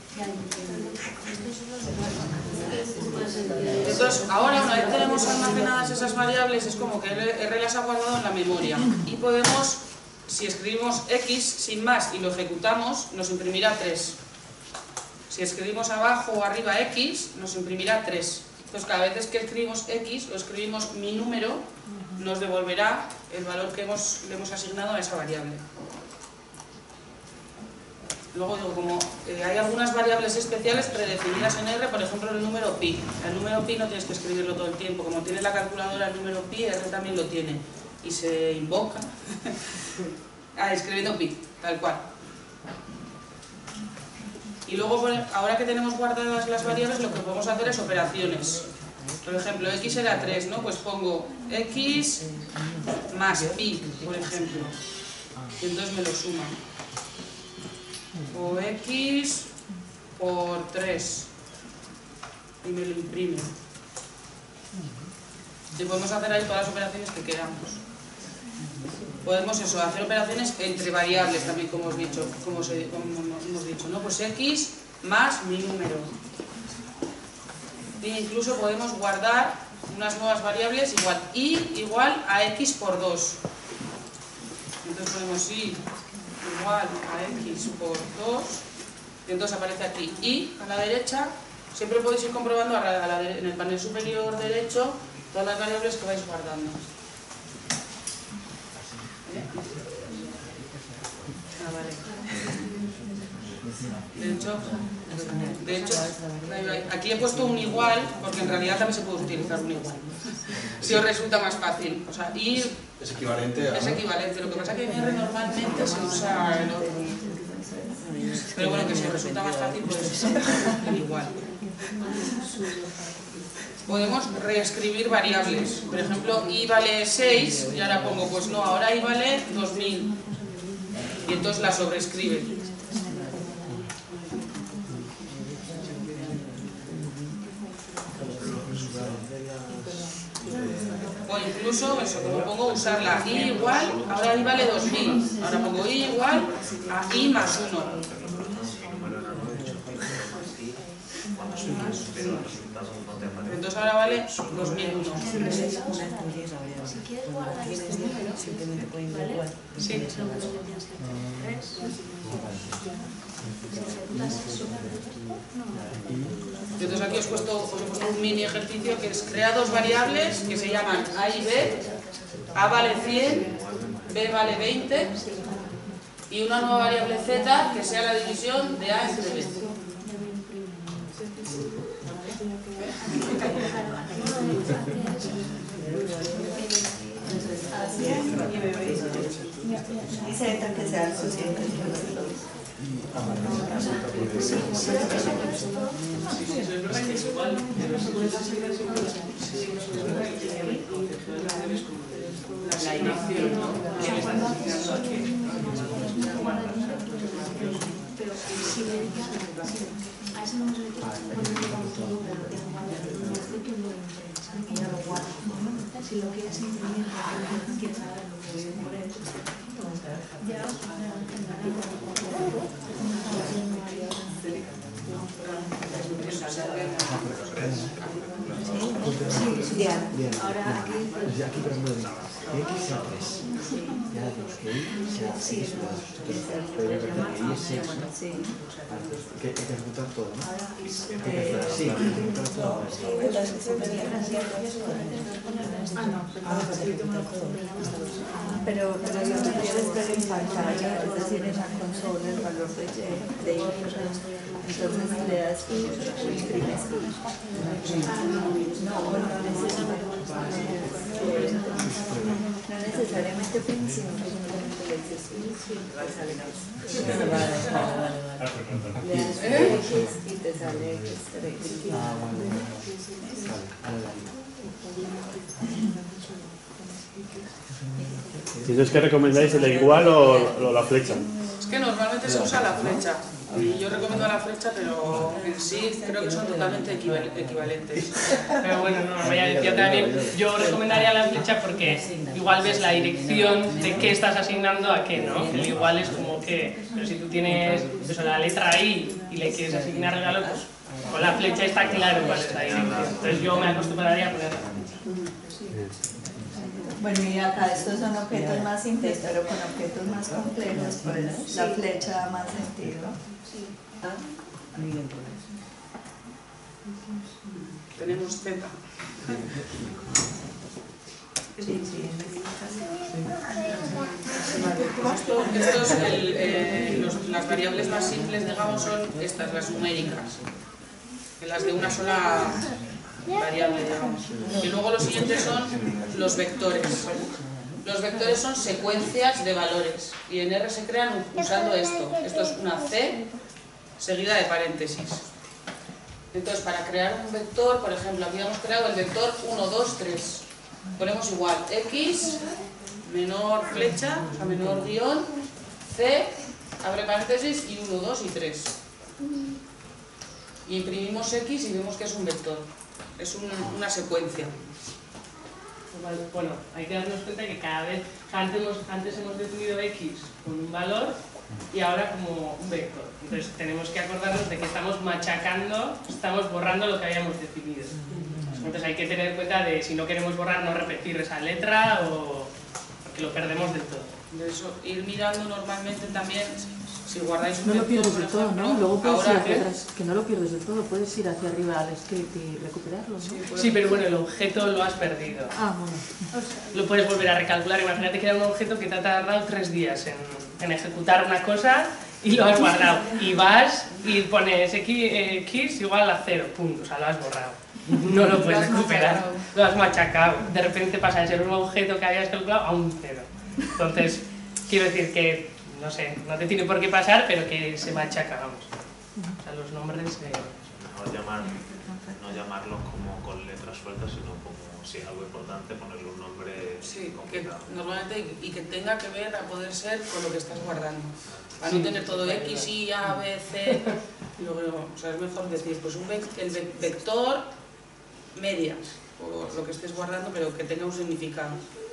Entonces, ahora una vez tenemos almacenadas esas variables, es como que R las ha guardado en la memoria. Y podemos, si escribimos x sin más y lo ejecutamos, nos imprimirá 3. Si escribimos abajo o arriba x, nos imprimirá 3. Entonces, cada vez que escribimos x, o escribimos mi número, nos devolverá el valor que le hemos asignado a esa variable. Luego digo, como hay algunas variables especiales predefinidas en R, por ejemplo el número pi. El número pi no tienes que escribirlo todo el tiempo, como tiene la calculadora el número pi, R también lo tiene. Y se invoca escribiendo pi, tal cual. Y luego, ahora que tenemos guardadas las variables, lo que podemos hacer es operaciones. Por ejemplo, x era 3, ¿no? Pues pongo x más pi, por ejemplo. Y entonces me lo suma. O x por 3 y me lo imprime. Y podemos hacer ahí todas las operaciones que queramos. Podemos hacer operaciones entre variables también, como hemos dicho, ¿no? Pues x más mi número. E incluso podemos guardar unas nuevas variables igual y igual a x por 2. Entonces ponemos y igual a x por 2, y entonces aparece aquí y a la derecha. Siempre podéis ir comprobando en el panel superior derecho todas las variables que vais guardando. De hecho, aquí he puesto un igual, porque en realidad también se puede utilizar un igual, si os resulta más fácil. O sea, y es equivalente a... Es equivalente, lo que pasa es que en R normalmente se usa el otro. Pero bueno, que si os resulta más fácil, pues igual. Podemos reescribir variables. Por ejemplo, i vale 6, y ahora pongo, pues no, ahora i vale 2000. Y entonces la sobreescribe. O incluso, eso, como pongo, usarla i igual, ahora i vale 2000. Ahora pongo i igual a i más 1. Entonces ahora vale 2001. Si quieres guardar este número, simplemente pueden igual. Sí. Entonces aquí os he puesto un mini ejercicio que es crear dos variables que se llaman a y b. A vale 100, b vale 20 y una nueva variable z que sea la división de a entre b. Y Z que sea el cociente. La inacción, ¿no? Pero si le dedicas a ese número de si lo quieres imprimir, quieres saber lo que es por él, ya Diana. Ahora aquí... Aquí, por ejemplo, de X sea 3. Ya decimos que Y sea X cuadrado. Pero yo creo que Y es 6. Que hay que ejecutar todo, ¿no? Sí, hay que ejecutar todo. Pero yo no quiero ver en pantalla, es decir, en la consola, el valor de Y. Entonces le das Y o imprimes Y. No necesariamente pin, sino que simplemente le dices Y, le das X y te sale X3. Ah, bueno. ¿Y entonces qué recomendáis, el igual o la flecha? Es que normalmente se usa la flecha. Y yo recomiendo la flecha, pero en sí creo que son totalmente equivalentes. Pero bueno, no, ya decía también, yo recomendaría la flecha porque igual ves la dirección de qué estás asignando a qué, ¿no? El igual es como que, pero si tú tienes eso, la letra I y le quieres asignar regalo, pues con la flecha está claro cuál es la dirección. Entonces yo me acostumbraría a poner la flecha. Bueno, y acá estos son objetos más simples, pero con objetos más complejos, pues la flecha da más sentido. Tenemos Z. Las variables más simples, digamos, son estas, las numéricas, las de una sola variable, digamos. Y luego los siguientes son los vectores. Los vectores son secuencias de valores y en R se crean usando esto. Esto es una C seguida de paréntesis. Entonces, para crear un vector, por ejemplo, aquí hemos creado el vector 1, 2, 3. Ponemos igual X, menor flecha, o sea, menor guión, C, abre paréntesis y 1, 2 y 3. Y imprimimos X y vemos que es un vector. Es una secuencia. Bueno, hay que darnos cuenta que cada vez, antes hemos definido X con un valor y ahora como un vector. Entonces tenemos que acordarnos de que estamos machacando, estamos borrando lo que habíamos definido. Entonces hay que tener en cuenta de si no queremos borrar, no repetir esa letra o porque lo perdemos del todo. De eso, ir mirando normalmente también, si guardáis un No lo vector, pierdes del todo, ¿no? Luego puedes ir ahora, hacia atrás, que no lo pierdes del todo, puedes ir hacia arriba al script y recuperarlo, ¿no? Sí, pero bueno, el objeto lo has perdido. Ah, bueno. Lo puedes volver a recalcular. Imagínate que era un objeto que te ha tardado 3 días en ejecutar una cosa y lo has guardado. Y vas y pones X igual a 0, punto, o sea, lo has borrado. No lo puedes recuperar, lo has machacado. De repente pasa de ser un objeto que habías calculado a un 0. Entonces, quiero decir que, no sé, no te tiene por qué pasar, pero que se machaca, vamos. O sea, los nombres... No llamarlos como con letras sueltas, sino como si es algo importante, ponerle un nombre complicado. Que normalmente y que tenga que ver a poder ser con lo que estás guardando. Para no tener todo X, Y, A, B, C. O sea, es mejor decir, pues el vector medias, o lo que estés guardando, pero que tenga un significado.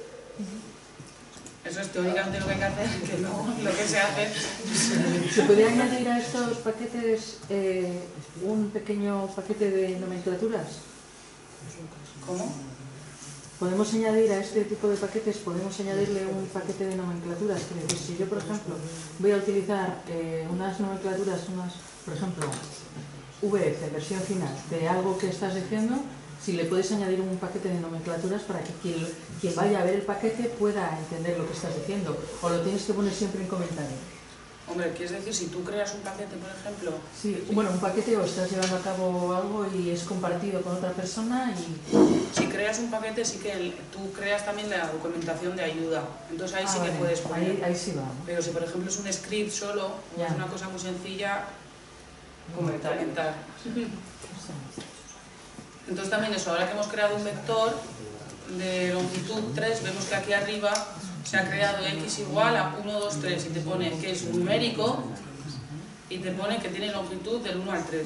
Eso es teóricamente lo que hay que hacer, que no lo que se hace. ¿Se puede añadir a estos paquetes un pequeño paquete de nomenclaturas? ¿Cómo? ¿Podemos añadir a este tipo de paquetes, podemos añadirle un paquete de nomenclaturas? Quiero decir, si yo, por ejemplo, voy a utilizar unas nomenclaturas, por ejemplo, VF, versión final, de algo que estás diciendo, si le puedes añadir un paquete de nomenclaturas para que quien vaya a ver el paquete pueda entender lo que estás diciendo, o lo tienes que poner siempre en comentario. Hombre, ¿quieres decir si tú creas un paquete, por ejemplo? Sí, bueno, un paquete o estás llevando a cabo algo y es compartido con otra persona y... Si creas un paquete, sí que tú creas también la documentación de ayuda. Entonces ahí sí que puedes poner. Ahí sí va. Pero si, por ejemplo, es un script solo, o es una cosa muy sencilla, comentar. Entonces también eso, ahora que hemos creado un vector de longitud 3, vemos que aquí arriba se ha creado X igual a 1, 2, 3 y te pone que es numérico y te pone que tiene longitud del 1 al 3.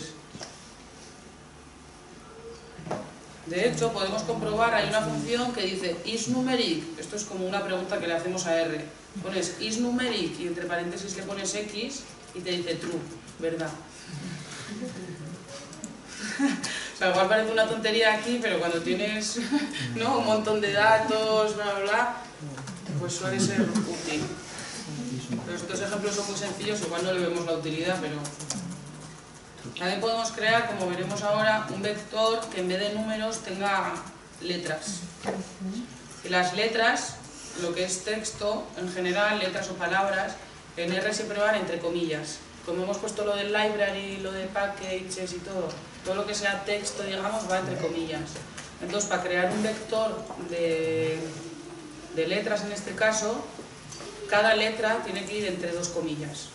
De hecho, podemos comprobar, hay una función que dice isNumeric, esto es como una pregunta que le hacemos a R. Pones isNumeric y entre paréntesis le pones X y te dice true, ¿verdad? O sea, igual parece una tontería aquí, pero cuando tienes, ¿no?, un montón de datos, bla, bla, bla, pues suele ser útil. Pero estos ejemplos son muy sencillos, igual no le vemos la utilidad, pero... También podemos crear, como veremos ahora, un vector que en vez de números tenga letras. Y las letras, lo que es texto, en general, letras o palabras, en R siempre van entre comillas. Como hemos puesto lo del library, lo de packages y todo lo que sea texto, digamos, va entre comillas. Entonces, para crear un vector de letras en este caso, cada letra tiene que ir entre dos comillas.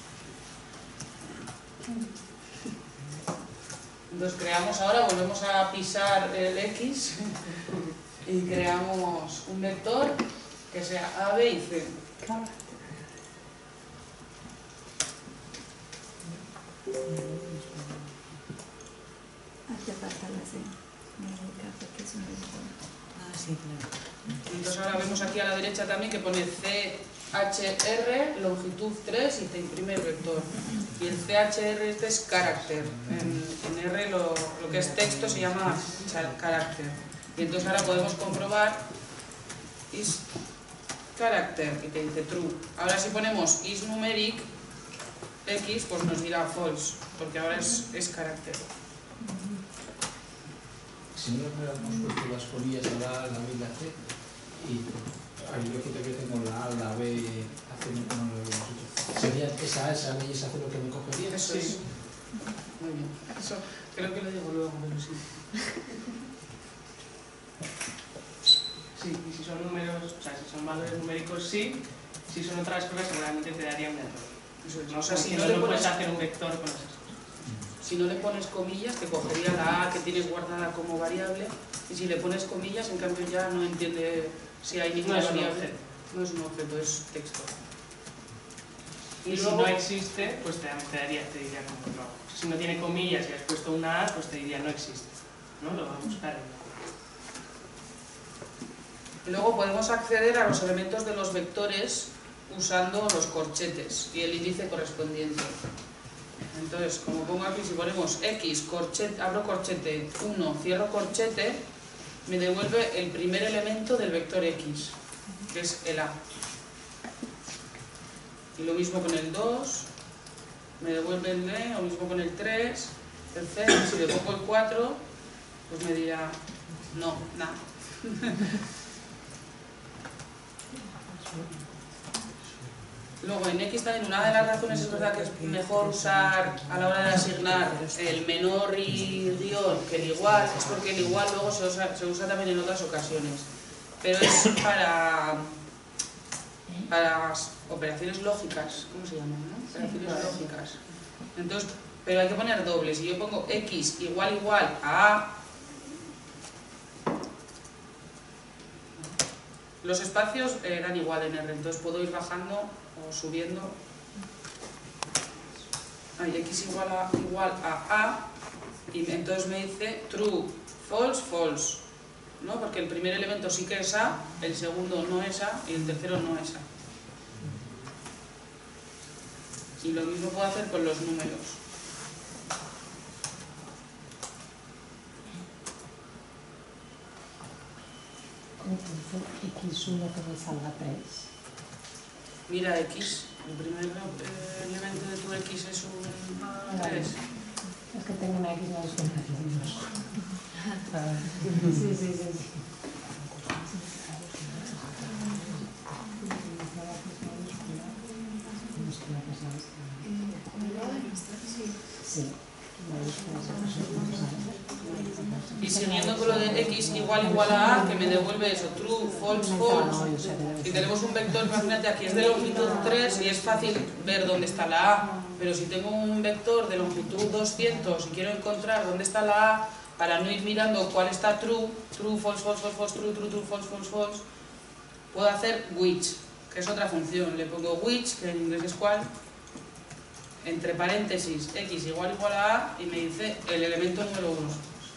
Entonces creamos ahora, volvemos a pisar el X y creamos un vector que sea A, B y C. Hace falta la C. Ah, sí, claro. Entonces ahora vemos aquí a la derecha también que pone CHR, longitud 3 y te imprime el vector. Y el CHR este es carácter. En R lo que es texto se llama carácter. Y entonces ahora podemos comprobar is carácter y te dice true. Ahora si ponemos is numeric X, pues nos dirá false, porque ahora es carácter. Si no hubiéramos puesto las comillas a la A, la B y la C, y ahí yo que tengo la A, la B, haciendo como lo habíamos hecho, sería esa A, esa B y esa C lo que me cogería. Eso es. Muy bien. Eso creo que lo digo luego, pero sí. Sí, y si son números, o sea, si son valores numéricos, sí. Si son otras cosas, seguramente te daría un error. Eso es. No, O sea, si no le le puedes pones, hacer un vector con esas cosas. si no le pones comillas, te cogería la A que tienes guardada como variable, y si le pones comillas, en cambio ya no entiende si hay ninguna variable. No es un objeto, es texto. Y luego, si no existe, pues te diría como no. Si no tiene comillas y has puesto una A, pues te diría no existe. ¿No? Lo va a buscar. Luego podemos acceder a los elementos de los vectores usando los corchetes y el índice correspondiente. Entonces, como pongo aquí, si ponemos X, corchete, abro corchete 1, cierro corchete, me devuelve el primer elemento del vector X, que es el A. Y lo mismo con el 2, me devuelve el B, lo mismo con el 3, el C, si le pongo el 4, pues me dirá, no, nada. Luego en X también una de las razones es verdad que es mejor usar a la hora de asignar el menor y guión que el igual, es porque el igual luego se usa también en otras ocasiones, pero es para operaciones lógicas, ¿cómo se llaman? ¿No? Operaciones lógicas. Entonces, pero hay que poner doble. Si yo pongo X igual a A, los espacios dan igual en R, entonces puedo ir bajando o subiendo. X igual a A, y entonces me dice true, false, false, ¿no? Porque el primer elemento sí que es A, el segundo no es A y el tercero no es A. Y lo mismo puedo hacer con los números. Entonces, X1 que me salga 3. Mira, X, el primer elemento de tu X es un 3. Es que tengo una X no es sí. Sí. Y siguiendo con lo de X igual a A, que me devuelve eso, true, false, false. Si tenemos un vector, imagínate, aquí es de longitud 3 y es fácil ver dónde está la A, pero si tengo un vector de longitud 200 y quiero encontrar dónde está la A, para no ir mirando cuál está true, false, false, false, false, true, false, false, false, puedo hacer which, que es otra función. Le pongo which, que en inglés es cuál, entre paréntesis, X igual a A, y me dice el elemento número 1.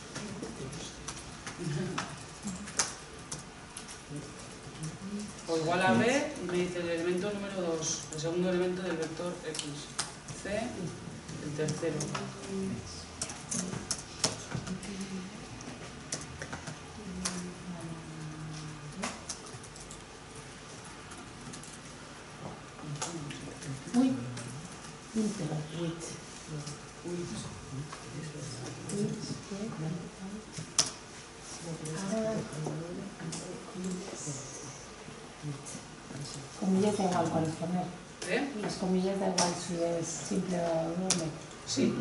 O igual a B, y me dice el elemento número 2, el segundo elemento del vector X. C, el tercero. Comillas da igual cuáles poner. Las comillas da igual si es simple o doble. Sí.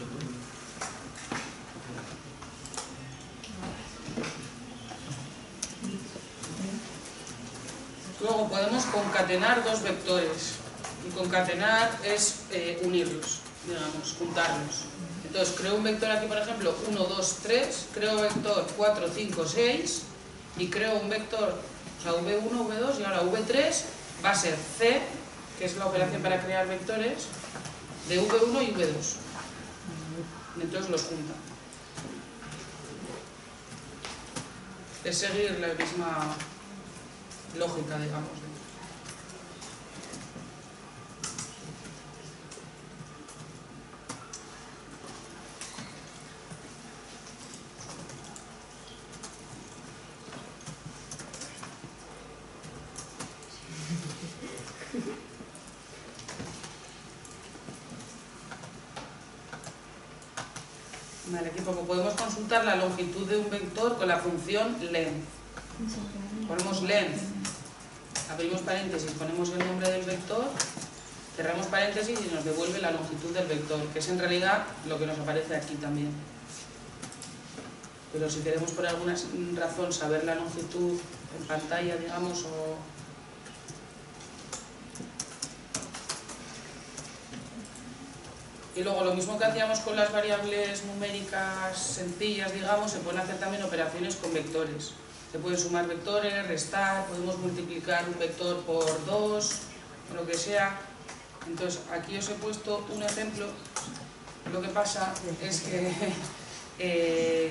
Luego podemos concatenar dos vectores. Y concatenar es unirlos, digamos, juntarlos. Entonces creo un vector aquí, por ejemplo, 1, 2, 3, creo vector 4, 5, 6 y creo un vector, o sea, V1, V2 y ahora V3 va a ser C, que es la operación para crear vectores, de V1 y V2. Entonces los junta. Es seguir la misma lógica, digamos. Vale, aquí como podemos consultar la longitud de un vector con la función length. Ponemos length, abrimos paréntesis, ponemos el nombre del vector, cerramos paréntesis y nos devuelve la longitud del vector, que es en realidad lo que nos aparece aquí también. Pero si queremos por alguna razón saber la longitud en pantalla, digamos, o... Y luego lo mismo que hacíamos con las variables numéricas sencillas, digamos, se pueden hacer también operaciones con vectores. Se pueden sumar vectores, restar, podemos multiplicar un vector por 2, o lo que sea. Entonces, aquí os he puesto un ejemplo. Lo que pasa es que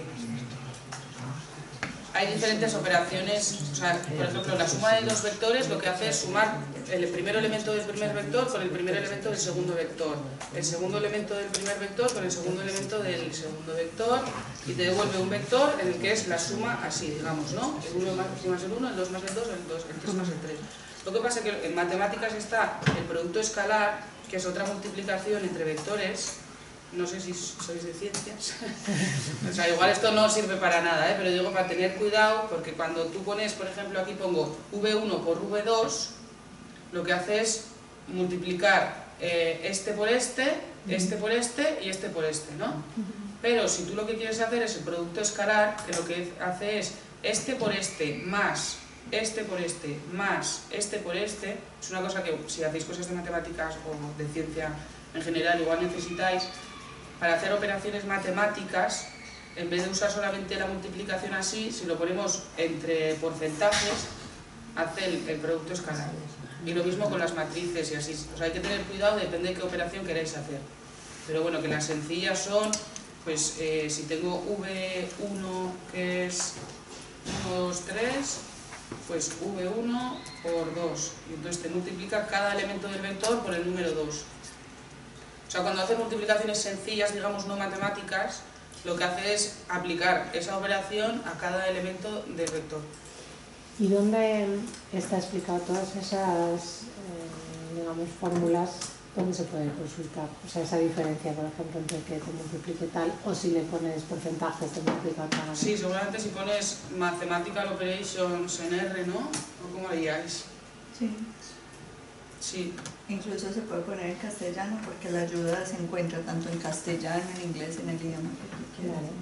hay diferentes operaciones. O sea, por ejemplo, la suma de dos vectores lo que hace es sumar el primer elemento del primer vector con el primer elemento del segundo vector, el segundo elemento del primer vector con el segundo elemento del segundo vector, y te devuelve un vector en el que es la suma así, digamos, ¿no? El 1 más el 1, el 2 más el 2, el 2, el 3 más el 3. Lo que pasa es que en matemáticas está el producto escalar, que es otra multiplicación entre vectores. No sé si sois de ciencias, o sea, igual esto no sirve para nada, pero digo para tener cuidado, porque cuando tú pones, por ejemplo, aquí pongo V1 por V2, lo que hace es multiplicar este por este, este por este y este por este, ¿no? Pero si tú lo que quieres hacer es el producto escalar, que lo que hace es este por este más este por este más este por este, es una cosa que si hacéis cosas de matemáticas o de ciencia en general igual necesitáis. Para hacer operaciones matemáticas, en vez de usar solamente la multiplicación así, si lo ponemos entre porcentajes, hace el producto escalar. Y lo mismo con las matrices y así. O sea, hay que tener cuidado, depende de qué operación queráis hacer. Pero bueno, que las sencillas son, pues si tengo V1 que es 1, 2, 3, pues V1 por 2. Y entonces te multiplica cada elemento del vector por el número 2. O sea, cuando haces multiplicaciones sencillas, digamos no matemáticas, lo que hace es aplicar esa operación a cada elemento del vector. ¿Y dónde está explicado todas esas, digamos, fórmulas? ¿Dónde se puede consultar? O sea, esa diferencia, por ejemplo, entre que te multiplique tal, o si le pones porcentajes, te multiplica tal. Sí, seguramente si pones Mathematical Operations en R, ¿no? ¿O cómo haríais? Sí. Sí. Incluso se puede poner en castellano porque la ayuda se encuentra tanto en castellano, en inglés, en el idioma que tú quieras. Vale.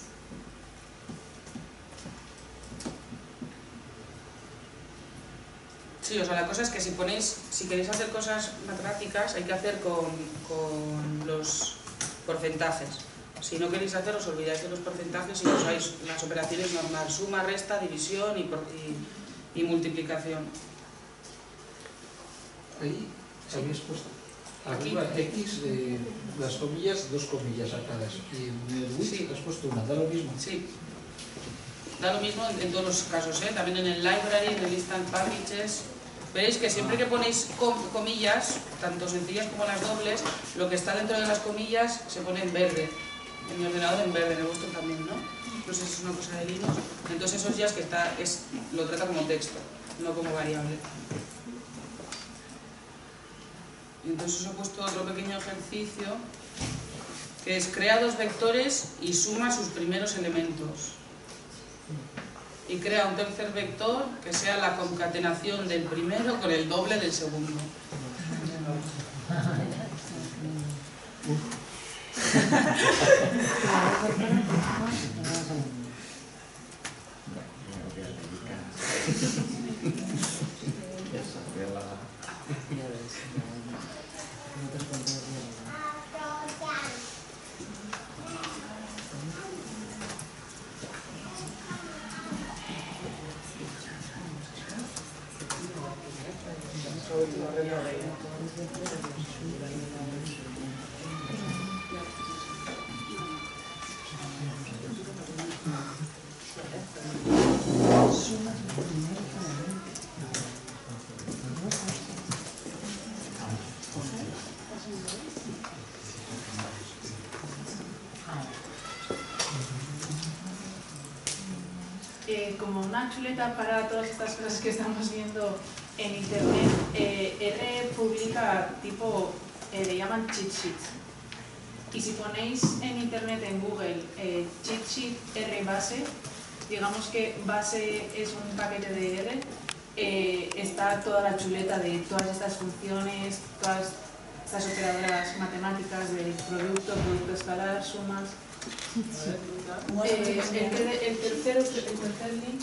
Sí, o sea, la cosa es que si queréis hacer cosas matemáticas, hay que hacer con los porcentajes. Si no queréis hacer, os olvidáis de los porcentajes y usáis las operaciones normales: suma, resta, división y multiplicación. Ahí habéis puesto arriba X, las comillas, dos comillas sacadas, y en el width has puesto una, ¿da lo mismo? Sí, da lo mismo en todos los casos, ¿eh? También en el library, en el instant packages. Veréis que siempre que ponéis comillas, tanto sencillas como las dobles, lo que está dentro de las comillas se pone en verde. en mi ordenador en verde, en el vuestro también, ¿no? No sé si es una cosa de Linux. Entonces esos jazz que lo trata como texto, no como variable. Y entonces os he puesto otro pequeño ejercicio, que es crea dos vectores y suma sus primeros elementos. Y crea un tercer vector que sea la concatenación del primero con el doble del segundo. Como una chuleta para todas estas cosas que estamos viendo en internet, R publica tipo, le llaman cheat sheet. Y si ponéis en internet, en Google, cheat sheet R base, digamos que base es un paquete de R, está toda la chuleta de todas estas funciones, todas estas operadoras matemáticas de producto escalar, sumas. El tercer link.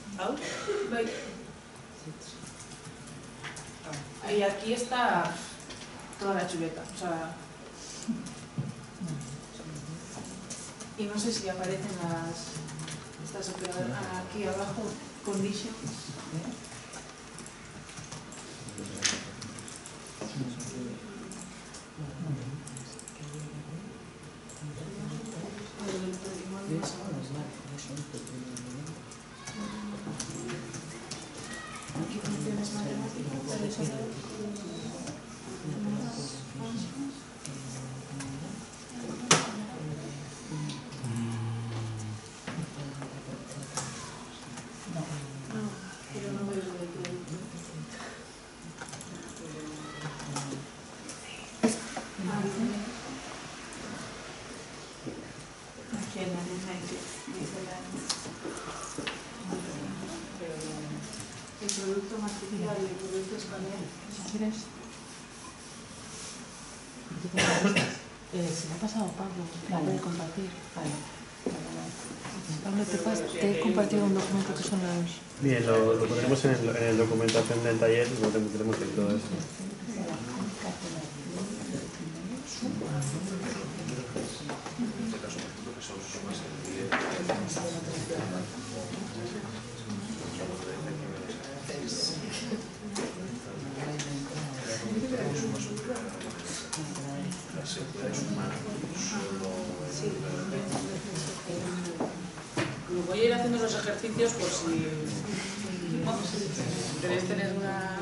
Y aquí está toda la chuleta. O sea, y no sé si aparecen estas operadoras aquí abajo, conditions. El producto matricial y el producto escalar. ¿Quieres? Se me ha pasado Pablo, la puede compartir. Pablo, te he compartido un documento que son los... Bien, lo pondremos en el documentación del taller y lo tendremos en todo eso. Voy a ir haciendo los ejercicios por si queréis tener una...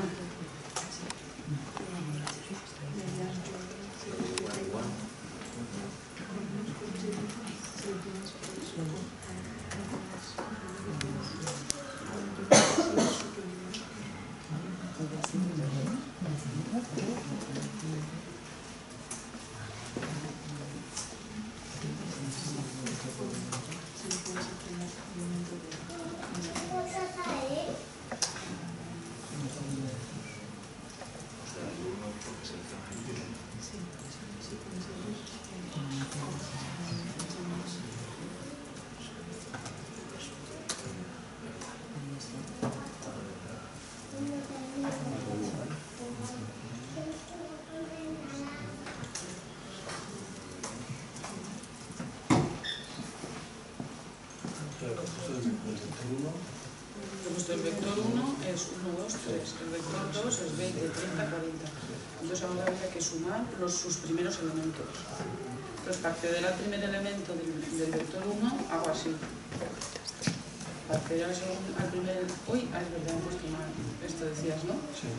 El vector 1 es 1, 2, 3, el vector 2 es 20, 30, 40. Entonces ahora habría que sumar sus primeros elementos. Entonces para acceder al primer elemento del vector 1 hago así. Para acceder al primer... Uy, es verdad, me he puesto mal. Esto decías, ¿no? Sí.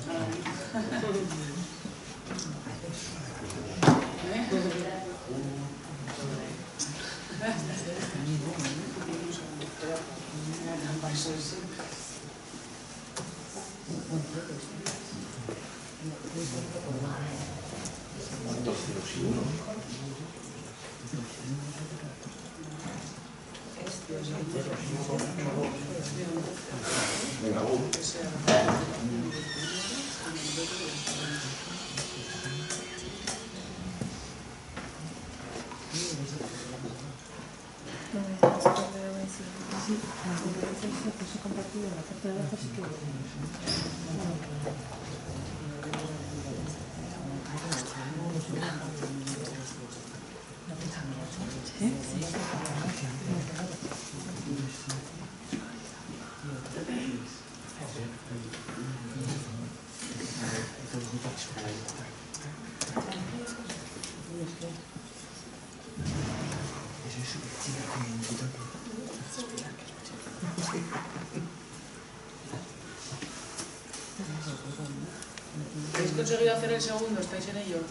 bases, sí. ¿Cuántos ceros y uno? Venga, compartido en la parte de abajo, sí que... ¿Habéis conseguido hacer el segundo? ¿Estáis en ello?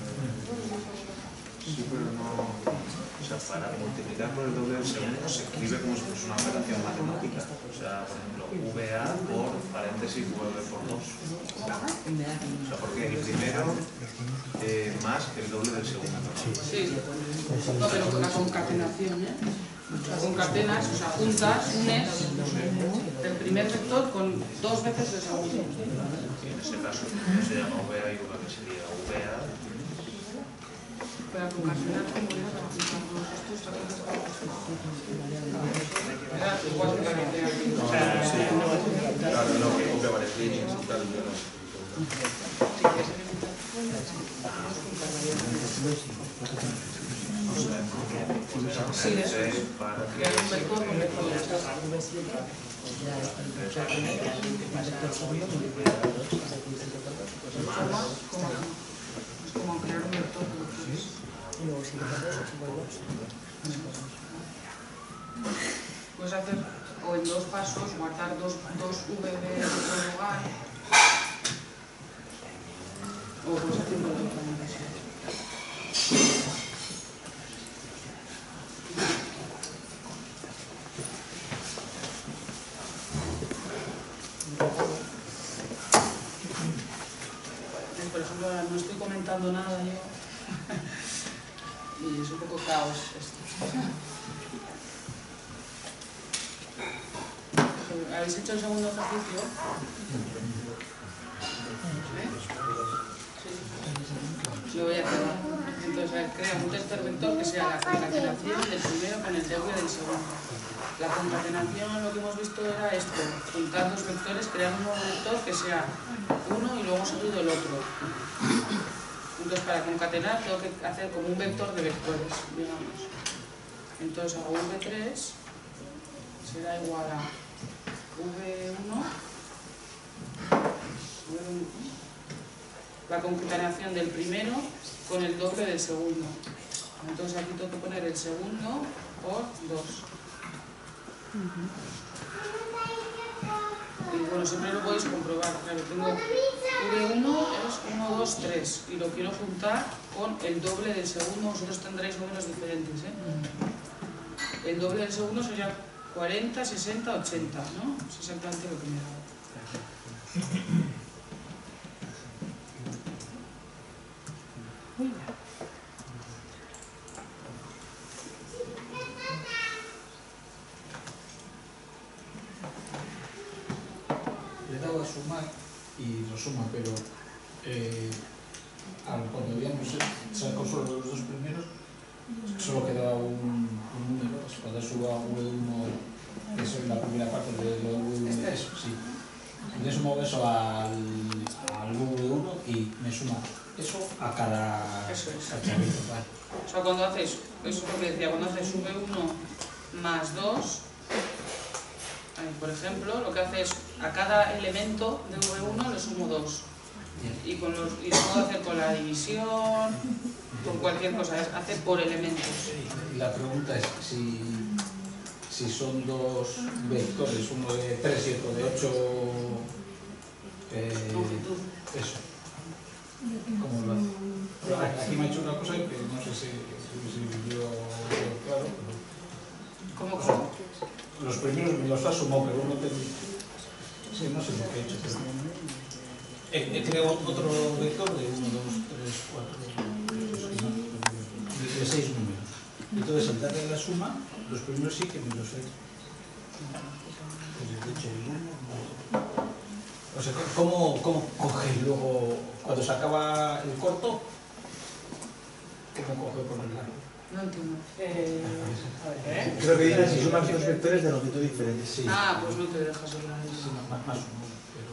Sí, pero no... O sea, para multiplicar por el doble del segundo se escribe como si fuese una operación matemática. O sea, por ejemplo, VA por paréntesis 9 por 2. O sea, porque el primero más el doble del segundo. Sí. No, pero con la concatenación, ¿eh? O sea, concatenas, o sea, juntas, unes el primer vector con dos veces el segundo. En ese caso se llama VA y VA, que sería VA. Para concatenar como era para juntar todos estos era igual que la que tenía aquí. Claro, no, que copia varias líneas y tal. Sí, eso es. Crear un vector con vectores. Es como crear un vector con vectores. Puedes hacer o en dos pasos, guardar dos V de otro lugar, o puedes hacerlo de otra manera. Por ejemplo, no estoy comentando nada yo y es un poco caos esto. ¿Habéis hecho el segundo ejercicio? Sí. Lo voy a hacer. Entonces, crea un tercer vector que sea la concatenación del primero con el doble del segundo. La concatenación, lo que hemos visto era esto, juntar dos vectores, crear un nuevo vector que sea uno y luego seguido el otro. Entonces, para concatenar tengo que hacer como un vector de vectores, digamos. Entonces hago V3, será igual a V1, la concatenación del primero con el doble del segundo. Entonces aquí tengo que poner el segundo por 2. Y bueno, siempre lo podéis comprobar. Claro, tengo V1 es 1, 2, 3 y lo quiero juntar con el doble del segundo. Vosotros tendréis números diferentes, ¿eh? El doble del segundo sería 40, 60, 80, ¿no? Es exactamente lo que me da. Le he dado a sumar y lo suma, pero cuando habíamos sacado solo los dos primeros, solo quedaba un número. Cuando subo a V1, eso es la primera parte de lo de V1, eso sí. Le sumo eso al V1 y me suma eso a cada cacharrito. Vale. O sea, cuando haces, eso es lo que decía, cuando haces V1 más 2, por ejemplo, lo que hace es a cada elemento de V1 le sumo 2. Y lo puedo hacer con la división, con cualquier cosa, es hacer por elementos. Y la pregunta es si son dos vectores, uno de 3 y otro de 8, eso. ¿Cómo lo hace? Aquí me ha hecho una cosa que no sé si yo claro, pero... ¿Cómo? Los primeros me los ha sumado, pero uno hecho. He creado otro vector de 1, 2, 3, 4, de 6 números. Entonces, al darle la suma, los primeros sí que me los he hecho. O sea, ¿cómo coge luego, cuando se acaba el corto, cómo coge por el largo? No entiendo. Creo que dices si sumas dos vectores de longitud diferentes. Sí. Ah, pues no te dejas hablar. Sí, más o menos, pero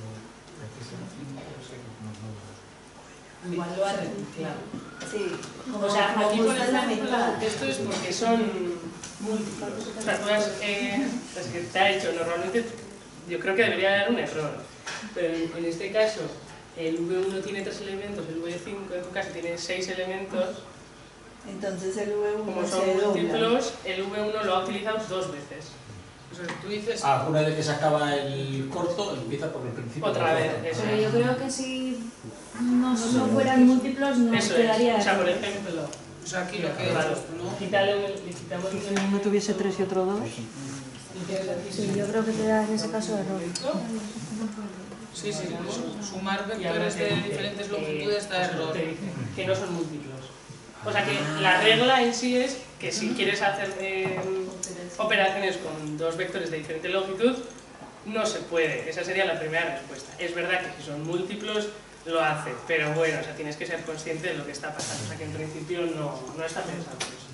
Igual lo ha reciclado. Sí, O sea, aquí por justo en la ejemplo, mitad. esto es porque son múltiplos. O sea, tú las que te ha hecho normalmente, yo creo que debería dar un error. Pero en este caso, el V1 tiene 3 elementos, el V5 en tu caso tiene 6 elementos. Entonces el V1 Como se son dobla. múltiplos, el V1 lo ha utilizado 2 veces. O sea, tú dices... una vez que se acaba el corto, empieza por el principio. Otra vez, eso Pero es. yo creo que si no fueran múltiplos no Eso quedaría... es. O sea, por ejemplo, O sea, aquí lo que claro, es esto, ¿no? le quitamos Si uno tuviese 3 y otro 2. Sí, yo creo que te da en ese caso error. Sí, sumar vectores de diferentes longitudes da error. Te dice que no son múltiplos. O sea que la regla en sí es que si quieres hacer operaciones con 2 vectores de diferente longitud, no se puede. Esa sería la primera respuesta. Es verdad que si son múltiplos lo hace, pero bueno, o sea, tienes que ser consciente de lo que está pasando. O sea que en principio no está pensado eso.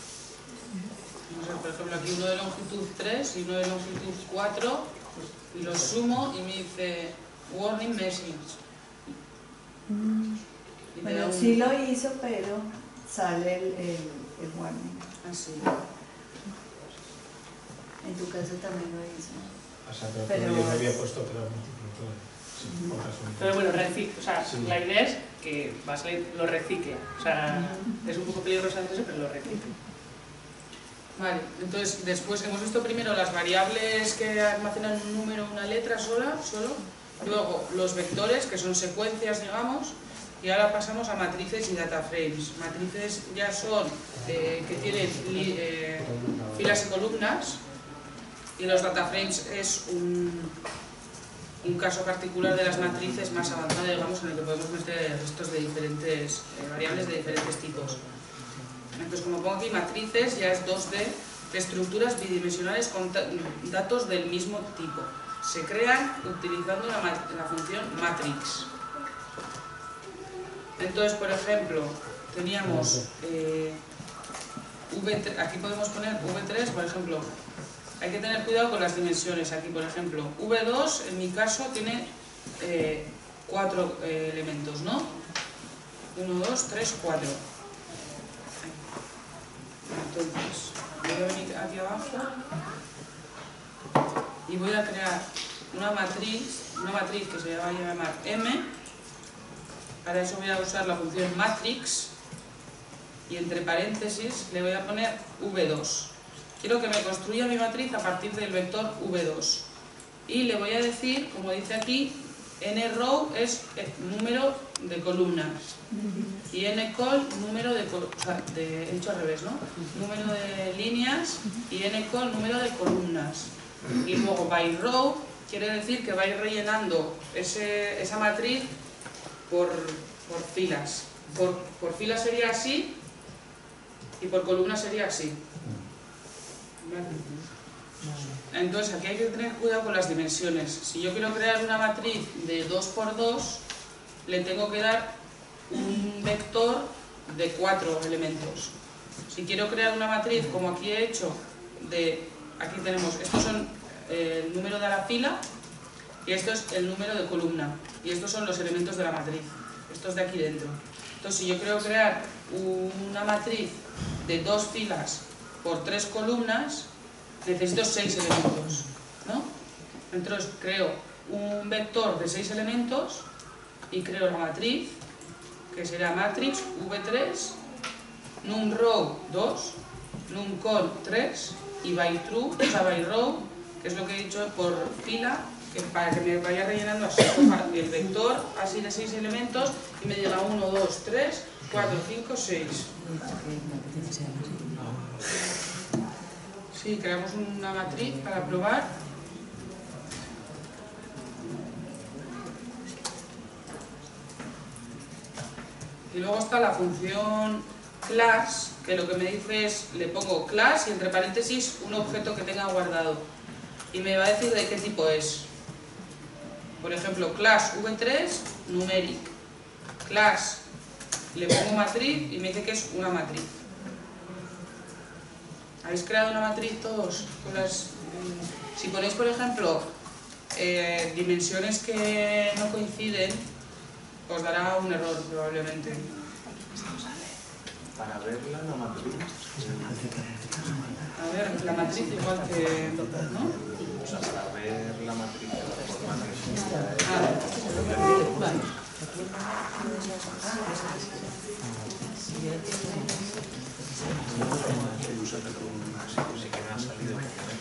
O sea, por ejemplo, aquí uno de longitud 3 y uno de longitud 4, y los sumo y me dice warning message. Y me da Bueno, un... sí lo hizo, pero sale el warning. Así. En tu caso también lo hizo. O sea, pero Pero- yo me había puesto que era multiplicar. Sí, por razón. Pero bueno, o sea, Sí. la idea es que lo recicle. O sea, es un poco peligroso antes, pero lo recicle. Vale, entonces después hemos visto primero las variables que almacenan un número, una letra solo, luego los vectores, que son secuencias, digamos, y ahora pasamos a matrices y data frames. Matrices ya son que tienen filas y columnas, y los data frames es un caso particular de las matrices más avanzado, digamos, en el que podemos meter restos de diferentes variables de diferentes tipos. Entonces, como pongo aquí matrices, ya es 2D, de estructuras bidimensionales con datos del mismo tipo. Se crean utilizando la función matrix. Entonces, por ejemplo, teníamos aquí podemos poner V3, por ejemplo. Hay que tener cuidado con las dimensiones. Aquí, por ejemplo, V2, en mi caso, tiene 4 elementos, ¿no? 1, 2, 3, 4. Entonces, voy a venir aquí abajo y voy a crear una matriz que se va a llamar M. Para eso voy a usar la función matrix y entre paréntesis le voy a poner V2. Quiero que me construya mi matriz a partir del vector V2 y le voy a decir, como dice aquí, nRow es el número de columnas y ncol número he hecho al revés, ¿no? Número de líneas y ncol número de columnas. Y luego byRow quiere decir que va a ir rellenando esa matriz por filas. Por filas sería así y por columnas sería así. Entonces aquí hay que tener cuidado con las dimensiones. Si yo quiero crear una matriz de 2×2, le tengo que dar un vector de 4 elementos. Si quiero crear una matriz, como aquí he hecho, aquí tenemos, estos son el número de la fila y esto es el número de columna. Y estos son los elementos de la matriz, estos de aquí dentro. Entonces si yo quiero crear una matriz de 2 filas por 3 columnas, necesito 6 elementos, ¿no? Entonces creo un vector de 6 elementos y creo la matriz, que será matrix V3, numRow 2, numcol 3 y byRow, que es lo que he dicho por fila, para que me vaya rellenando así el vector, así de 6 elementos, y me diga 1, 2, 3, 4, 5, 6. Sí, creamos una matriz para probar. Y luego está la función class, que lo que me dice es, le pongo class y entre paréntesis un objeto que tenga guardado. Y me va a decir de qué tipo es. Por ejemplo, class v3 numeric. Class, le pongo matriz y me dice que es una matriz. ¿Habéis creado una matriz todos? Si ponéis, por ejemplo, dimensiones que no coinciden, os dará un error probablemente. Para verla, la matriz. A ver, la matriz igual que... ¿no? O sea, para ver la matriz de la forma que Vale. sí que me ha salido.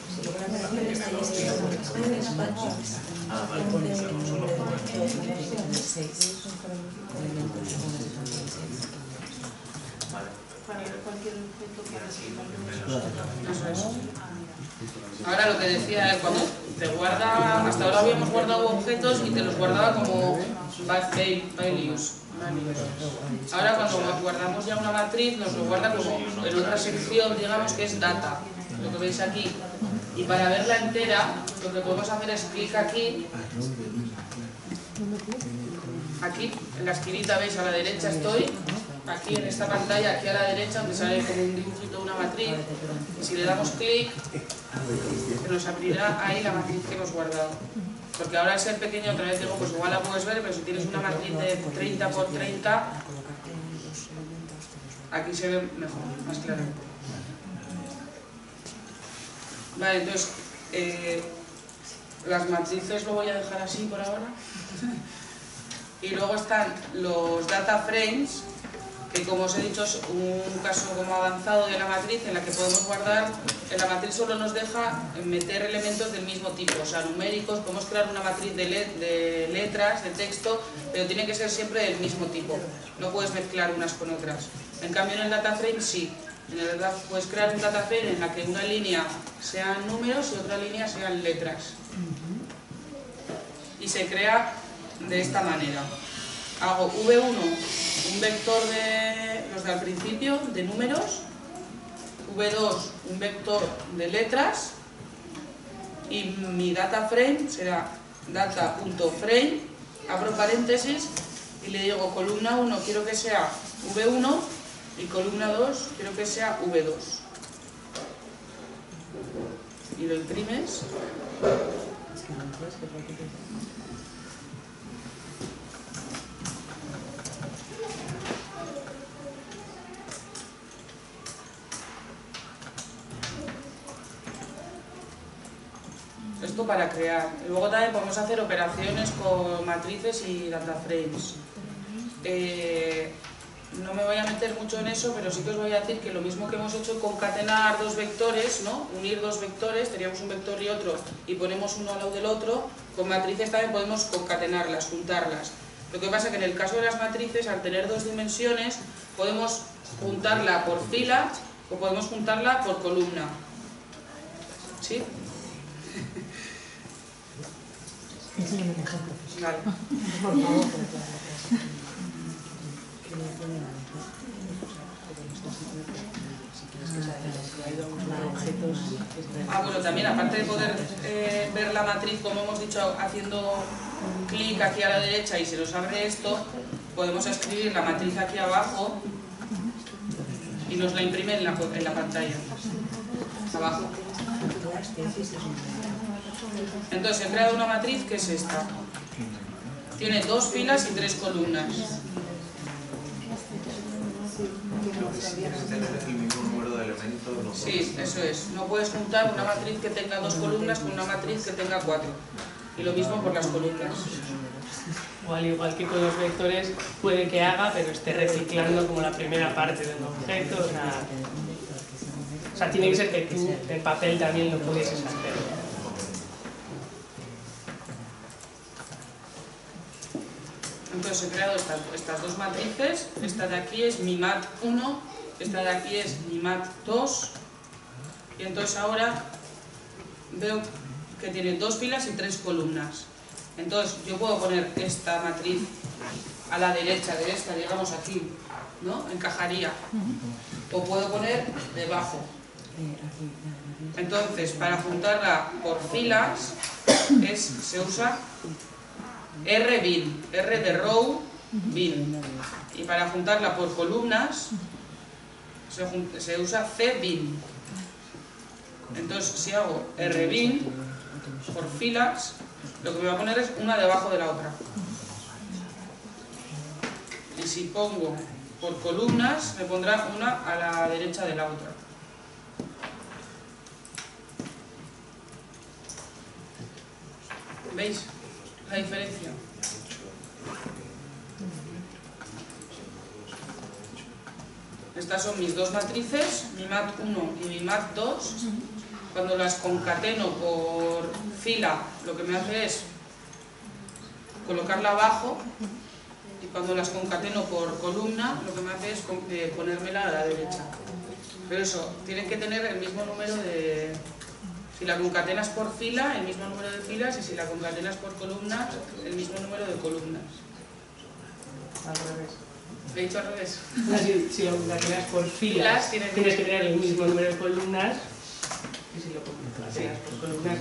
Para ver cualquier objeto que Ahora lo que decía, cuando te guarda, hasta ahora habíamos guardado objetos y te los guardaba como values. Ahora cuando guardamos ya una matriz nos lo guarda como en otra sección, digamos que es data, lo que veis aquí. Y para verla entera, lo que podemos hacer es clic aquí, en la esquinita, veis, a la derecha estoy, aquí en esta pantalla, aquí a la derecha, donde sale como un dibujito de una matriz, y si le damos clic, se nos abrirá ahí la matriz que hemos guardado. Porque ahora al ser pequeño, otra vez digo, pues igual la puedes ver, pero si tienes una matriz de 30 por 30, aquí se ve mejor, más claro. Vale, entonces, las matrices lo voy a dejar así por ahora. Y luego están los data frames, que como os he dicho es un caso como avanzado de la matriz en la que podemos guardar, en la matriz solo nos deja meter elementos del mismo tipo, o sea, numéricos, podemos crear una matriz de letras, de texto, pero tiene que ser siempre del mismo tipo, no puedes mezclar unas con otras. En cambio en el data frame sí, puedes crear un data frame en la que una línea sean números y otra línea sean letras. Y se crea de esta manera. Hago V1, un vector de los de al principio, de números, V2, un vector de letras, y mi data frame será data.frame, abro paréntesis y le digo columna 1 quiero que sea V1 y columna 2 quiero que sea V2. Y lo imprimes. Esto para crear. Luego también podemos hacer operaciones con matrices y data frames. No me voy a meter mucho en eso, pero sí que os voy a decir que lo mismo que hemos hecho concatenar dos vectores, ¿no? Unir dos vectores, teníamos un vector y otro y ponemos uno al lado del otro, con matrices también podemos concatenarlas, juntarlas. Lo que pasa es que en el caso de las matrices, al tener dos dimensiones, podemos juntarla por fila o podemos juntarla por columna. ¿Sí? Vale. Bueno, también aparte de poder ver la matriz, como hemos dicho, haciendo clic aquí a la derecha y se nos abre esto, podemos escribir la matriz aquí abajo y nos la imprime en la pantalla, abajo. Entonces he creado una matriz que es esta. Tiene 2 filas y 3 columnas. El mismo número de elementos. No, sí, eso es. No puedes juntar una matriz que tenga 2 columnas con una matriz que tenga 4. Y lo mismo por las columnas. O al igual que con los vectores, puede que haga, pero esté reciclando como la primera parte del objeto. O sea, tiene que ser que tú en papel también lo pudieses hacer. Entonces he creado estas dos matrices. Esta de aquí es mi mat 1, esta de aquí es mi mat 2. Y entonces ahora veo que tiene 2 filas y 3 columnas. Entonces yo puedo poner esta matriz a la derecha de esta, digamos aquí, ¿no? Encajaría. O puedo poner debajo. Entonces, para juntarla por filas, se usa R-bin, R de row, bin. Y para juntarla por columnas, se usa C-bin. Entonces, si hago R-bin por filas, lo que me va a poner es una debajo de la otra. Y si pongo por columnas, me pondrá una a la derecha de la otra. ¿Veis la diferencia? Estas son mis dos matrices, mi mat 1 y mi mat 2. Cuando las concateno por fila, lo que me hace es colocarla abajo, y cuando las concateno por columna, lo que me hace es ponérmela a la derecha. Pero eso, tienen que tener el mismo número de... Si la concatenas por fila, el mismo número de filas, y si la concatenas por columna, el mismo número de columnas. Al revés. ¿Lo he dicho al revés? Si lo concatenas por filas, tienes que tener el mismo número de columnas, y si lo concatenas por columnas...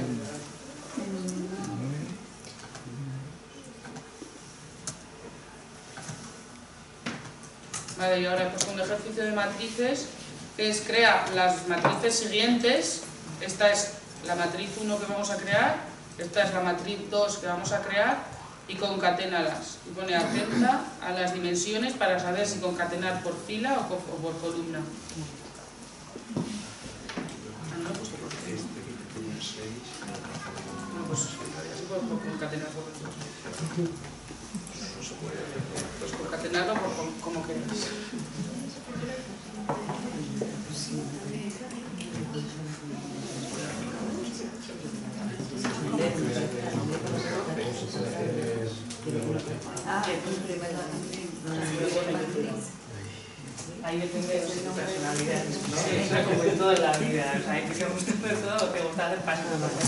Vale, y ahora pues un ejercicio de matrices, que es crea las matrices siguientes. Esta es la matriz 1 que vamos a crear, esta es la matriz 2 que vamos a crear, y concaténalas. Y pone atenta a las dimensiones para saber si concatenar por fila o por columna. No, pues así por concatenar por pues concatenarlo como queráis. Ahí depende de tu personalidad, ¿no? O sea, como en toda la vida. O sea, hay que te gusta hacer todo o te gusta hacer pasos.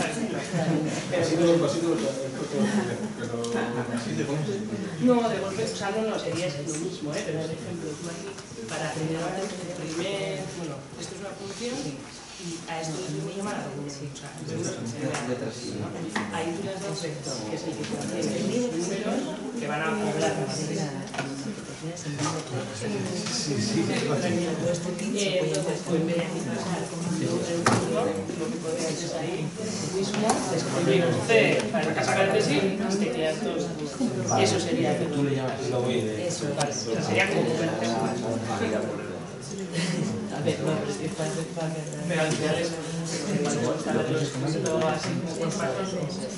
No, de golpe, o sea, no sería lo mismo, pero por ejemplo, tú aquí, para generar el primer... Bueno, esto es una función y a esto les voy a llamar argumento. O sea, ahí tú le has dado un vector, que es el que contiene los números que van a poblar la matriz. Entonces, pues en vez de pasar como un vector, lo que podrías hacer ahí mismo, escribir C para que sacarte sí, teclear todos. Eso sería el que tú le llamas. Eso, vale. Sería como a ver, no, pero es que pero al final es lo así como por pasos.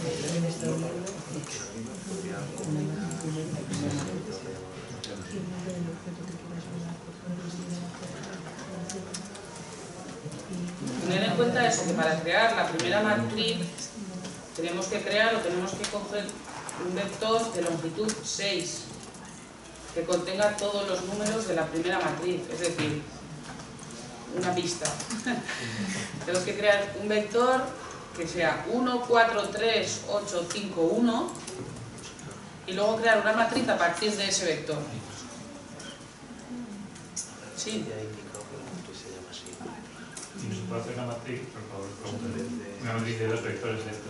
Tener en cuenta eso, que para crear la primera matriz tenemos que coger un vector de longitud 6 que contenga todos los números de la primera matriz, es decir, una pista. Tenemos que crear un vector que sea 1, 4, 3, 8, 5, 1 y luego crear una matriz a partir de ese vector. Sí. Si se puede hacer una matriz, por favor, una matriz de dos vectores de 3.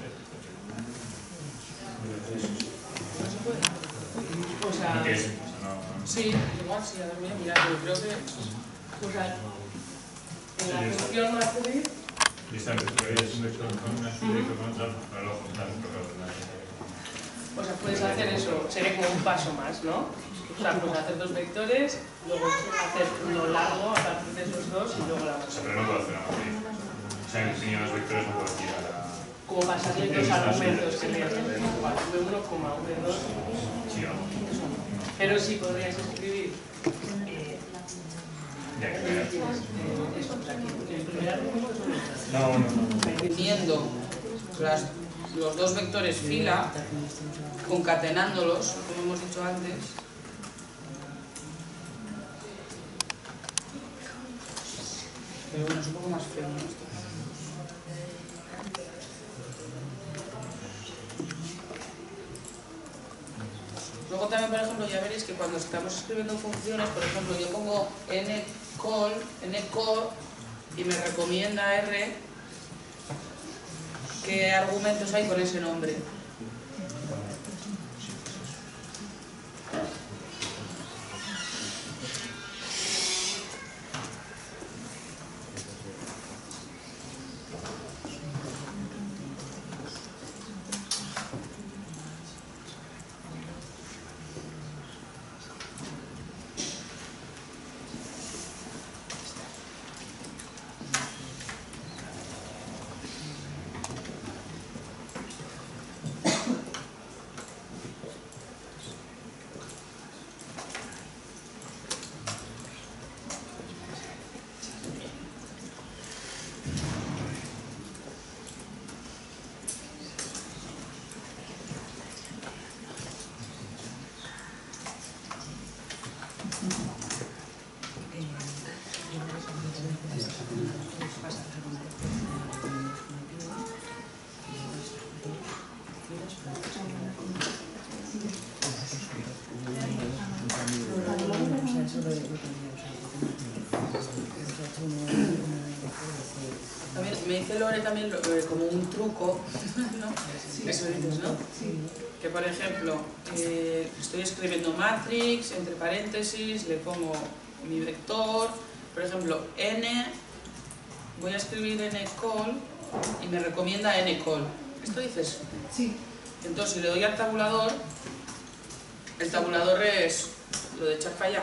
O sea, sí, igual sí, a ver, mira, yo creo que... O sea, en la función matriz... Y esta es un vector con una y un vector con otra, para luego juntar un poco. O sea, puedes hacer eso, sería como un paso más, ¿no? O sea, pues hacer dos vectores, luego hacer uno largo a partir de esos dos y luego la matriz. O sea, pero no puedo hacer una matriz. O sea, en el diseño de los vectores no puedo tirar a... Como pasarle los argumentos que le hacen V1, V2. Sí, no. Pero sí podrías escribir eso, el primer argumento es no. Uniendo los dos vectores fila, concatenándolos, como hemos dicho antes. Pero bueno, es un poco más feo, ¿no? Esto. Luego también, por ejemplo, ya veréis que cuando estamos escribiendo funciones, por ejemplo, yo pongo ncall y me recomienda R qué argumentos hay con ese nombre. Me dice Lore también como un truco, ¿no? Eso dices, ¿no? Que por ejemplo, estoy escribiendo matrix, entre paréntesis, le pongo mi vector, por ejemplo, n, voy a escribir ncall y me recomienda ncall. ¿Esto dices? Sí. Entonces, si le doy al tabulador, el tabulador es lo de echar para allá.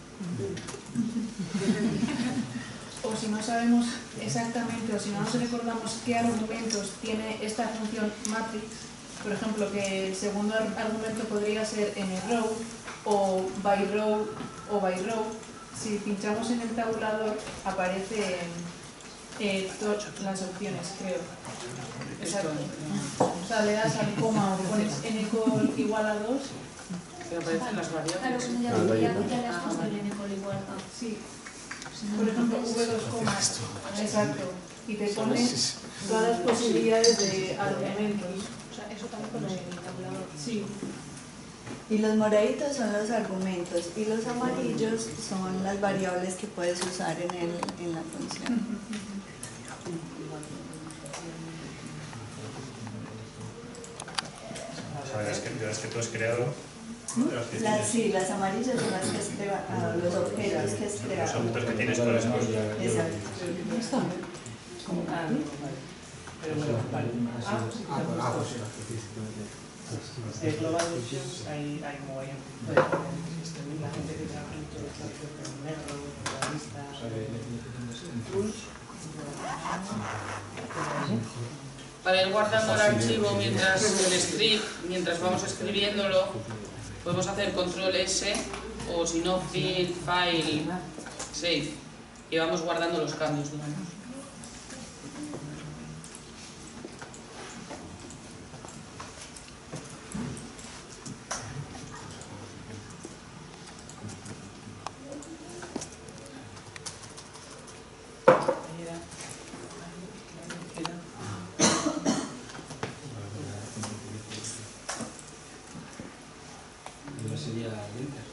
O si no sabemos exactamente, o si no nos recordamos qué argumentos tiene esta función matrix, por ejemplo, que el segundo argumento podría ser nRow o byRow o byRow, si pinchamos en el tabulador aparecen todas las opciones, creo. Exacto. O sea, le das al coma o pones ncall igual a 2. Que aparecen las variables. Claro, como ya le has puesto el ncall igual a... Sí. Por ejemplo, v2, exacto, y te pone todas las posibilidades de argumentos. O sea, eso también con el tabulador. Sí. Y los moraditos son los argumentos y los amarillos son las variables que puedes usar en la función. O sea, de las que tú has creado. Sí, las amarillas son las que has creado, los objetos que has creado. Los objetos que tienes por eso. Exacto. Global Issues hay como la gente que trabaja en todo el negro, Para ir guardando el archivo mientras el script, mientras vamos escribiéndolo, podemos hacer control S o si no file, save y vamos guardando los cambios, digamos. Sería Enter.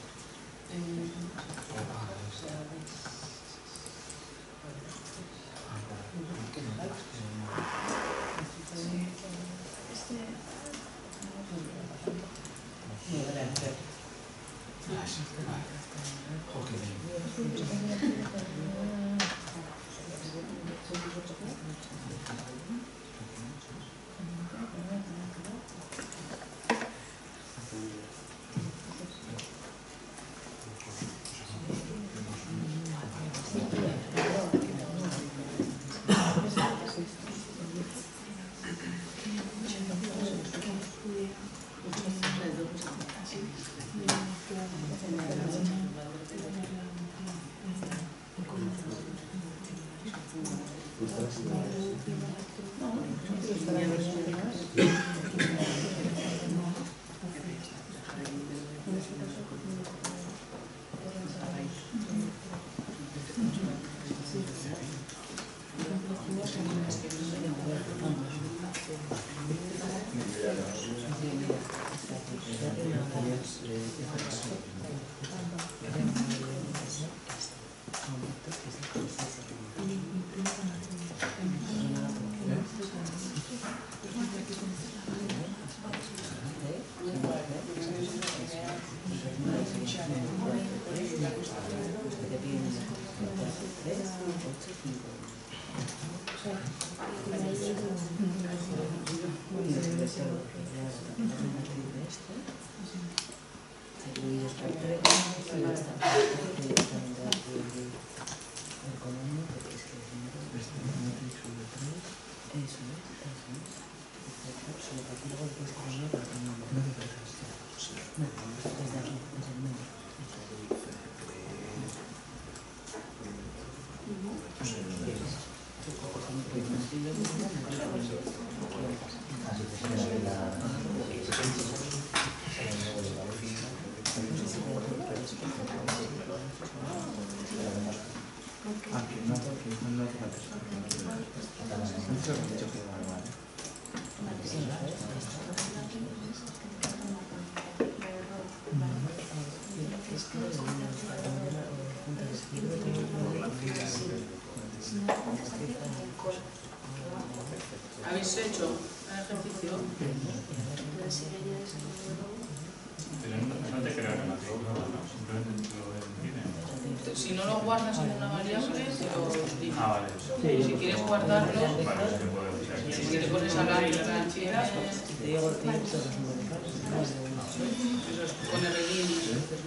¿Habéis hecho el ejercicio? Pero no te creas la matrícula, ¿no? Simplemente lo define. Si no lo guardas en una variable, te lo dice. Ah, vale. Si quieres guardarlo, Vale, es que puedo decir aquí. si le pones a la ranchera, eso es, pone relíneas.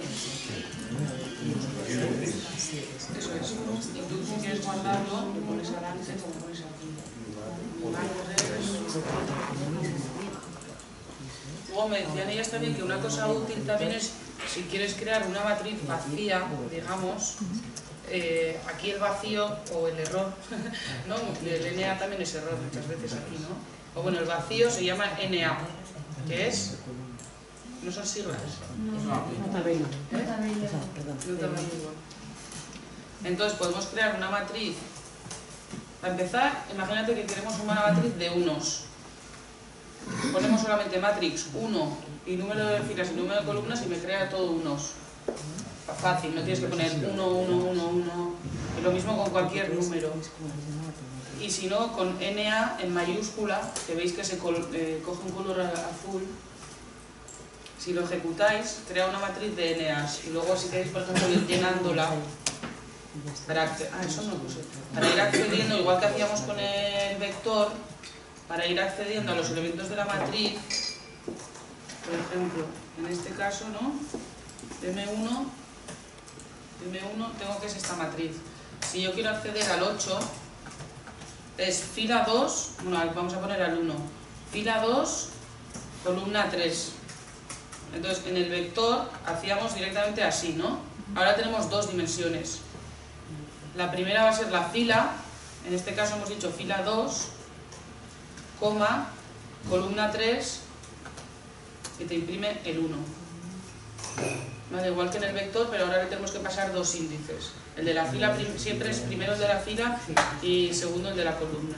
Eso es. Y tú si quieres guardarlo, lo pones adelante como pones aquí. Luego me decían ellas también que una cosa útil también es, si quieres crear una matriz vacía, digamos, aquí el vacío o el error, ¿no? El NA también es error muchas veces aquí, ¿no? O bueno, el vacío se llama NA, que es, no son siglas. Entonces podemos crear una matriz. Para empezar, imagínate que queremos una matriz de unos. Ponemos solamente matrix 1 y número de filas y número de columnas y me crea todo unos. Fácil, no tienes que poner 1, 1, 1, 1. Y lo mismo con cualquier número. Y si no, con NA en mayúscula, que veis que se coge un color azul, si lo ejecutáis, crea una matriz de NAs. Y luego si queréis, por ejemplo, ir llenándola, para ir accediendo, igual que hacíamos con el vector, para ir accediendo a los elementos de la matriz, por ejemplo, en este caso, ¿no? M1 tengo que es esta matriz. Si yo quiero acceder al 8, es fila 2, bueno, vamos a poner al 1, fila 2, columna 3. Entonces, en el vector hacíamos directamente así, ¿no? Ahora tenemos dos dimensiones. La primera va a ser la fila, en este caso hemos dicho fila 2, coma, columna 3, y te imprime el 1. Vale, igual que en el vector, pero ahora le tenemos que pasar dos índices. El de la fila siempre es primero el de la fila y segundo el de la columna.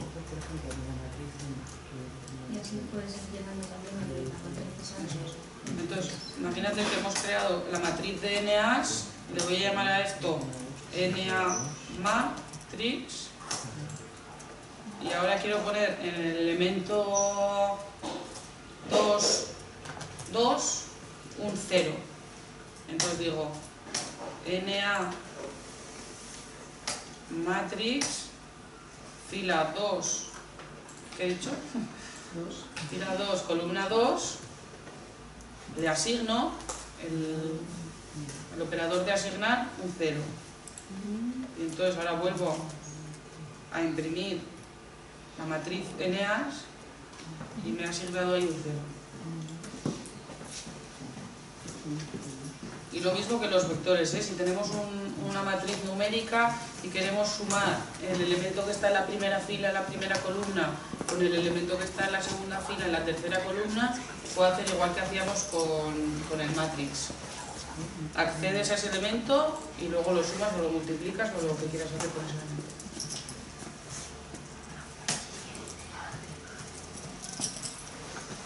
Y así puedes ir llenando también las matrices. Entonces, imagínate que hemos creado la matriz de NAs, le voy a llamar a esto NA matrix, y ahora quiero poner en el elemento 2 un 0. Entonces digo NA matrix fila 2, ¿qué he dicho? Fila 2, columna 2, le asigno el operador de asignar un 0. Y entonces ahora vuelvo a imprimir la matriz NAs y me ha asignado ahí un 0. Y lo mismo que los vectores, ¿eh? Si tenemos una matriz numérica y queremos sumar el elemento que está en la primera fila, en la primera columna, con el elemento que está en la segunda fila, en la tercera columna, puedo hacer igual que hacíamos con el matrix. Accedes a ese elemento y luego lo sumas o lo multiplicas o lo que quieras hacer con ese elemento.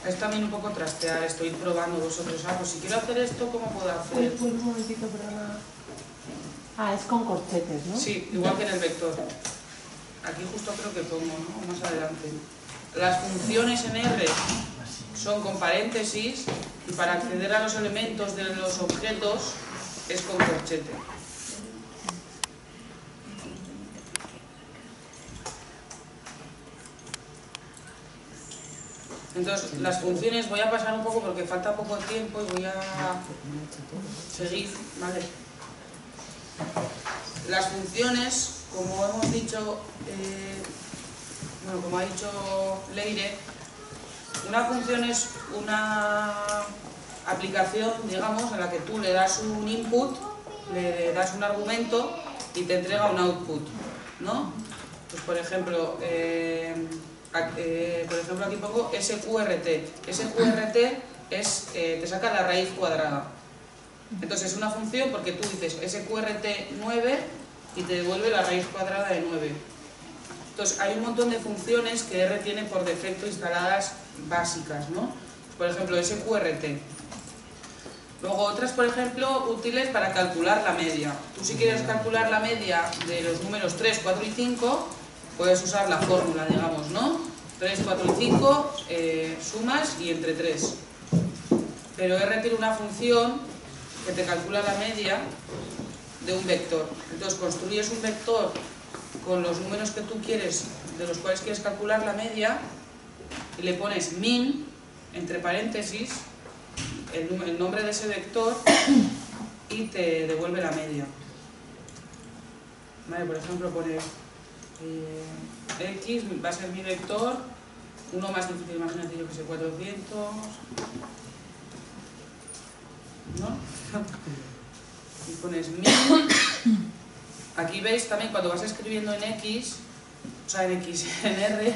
es también un poco trastear esto, ir probando vosotros. Pues si quiero hacer esto, ¿cómo puedo hacer? Un momentito, perdona. Ah, es con corchetes, ¿no? Sí, igual que en el vector. Aquí justo creo que pongo, ¿no? Más adelante. Las funciones en R son con paréntesis y para acceder a los elementos de los objetos es con corchete. Entonces, las funciones voy a pasar un poco porque falta poco tiempo y voy a seguir, ¿vale? Las funciones, como hemos dicho, bueno, como ha dicho Leire, una función es una aplicación, digamos, en la que tú le das un input, le das un argumento y te entrega un output, ¿no? Pues por ejemplo, aquí pongo SQRT. SQRT es, te saca la raíz cuadrada. Entonces es una función porque tú dices SQRT 9 y te devuelve la raíz cuadrada de 9. Entonces hay un montón de funciones que R tiene por defecto instaladas básicas, ¿no? Por ejemplo, SQRT. Luego otras, por ejemplo, útiles para calcular la media. Tú si quieres calcular la media de los números 3, 4 y 5, puedes usar la fórmula, digamos, ¿no? 3, 4 y 5, sumas y entre 3. Pero R tiene una función que te calcula la media de un vector. Entonces construyes un vector con los números que tú quieres, de los cuales quieres calcular la media, y le pones min, entre paréntesis, el nombre de ese vector, y te devuelve la media. Vale, por ejemplo, pones X va a ser mi vector, uno más difícil, imagínate, yo que sé, 400, ¿no? Y pones min. Aquí veis también cuando vas escribiendo en X, o sea, en R,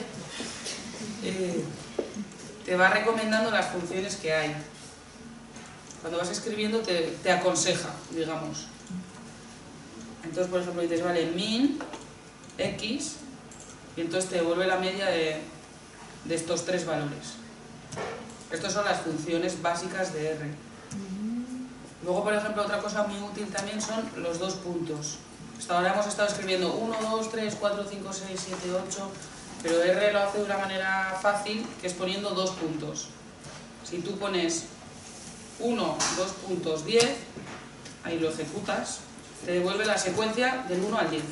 te va recomendando las funciones que hay. Cuando vas escribiendo te aconseja, digamos. Entonces, por ejemplo, dices, vale, min X, y entonces te devuelve la media de estos tres valores. Estas son las funciones básicas de R. Luego, por ejemplo, otra cosa muy útil también son los dos puntos. Hasta ahora hemos estado escribiendo 1, 2, 3, 4, 5, 6, 7, 8, pero R lo hace de una manera fácil, que es poniendo dos puntos. Si tú pones 1, 2 puntos, 10, ahí lo ejecutas, te devuelve la secuencia del 1 al 10.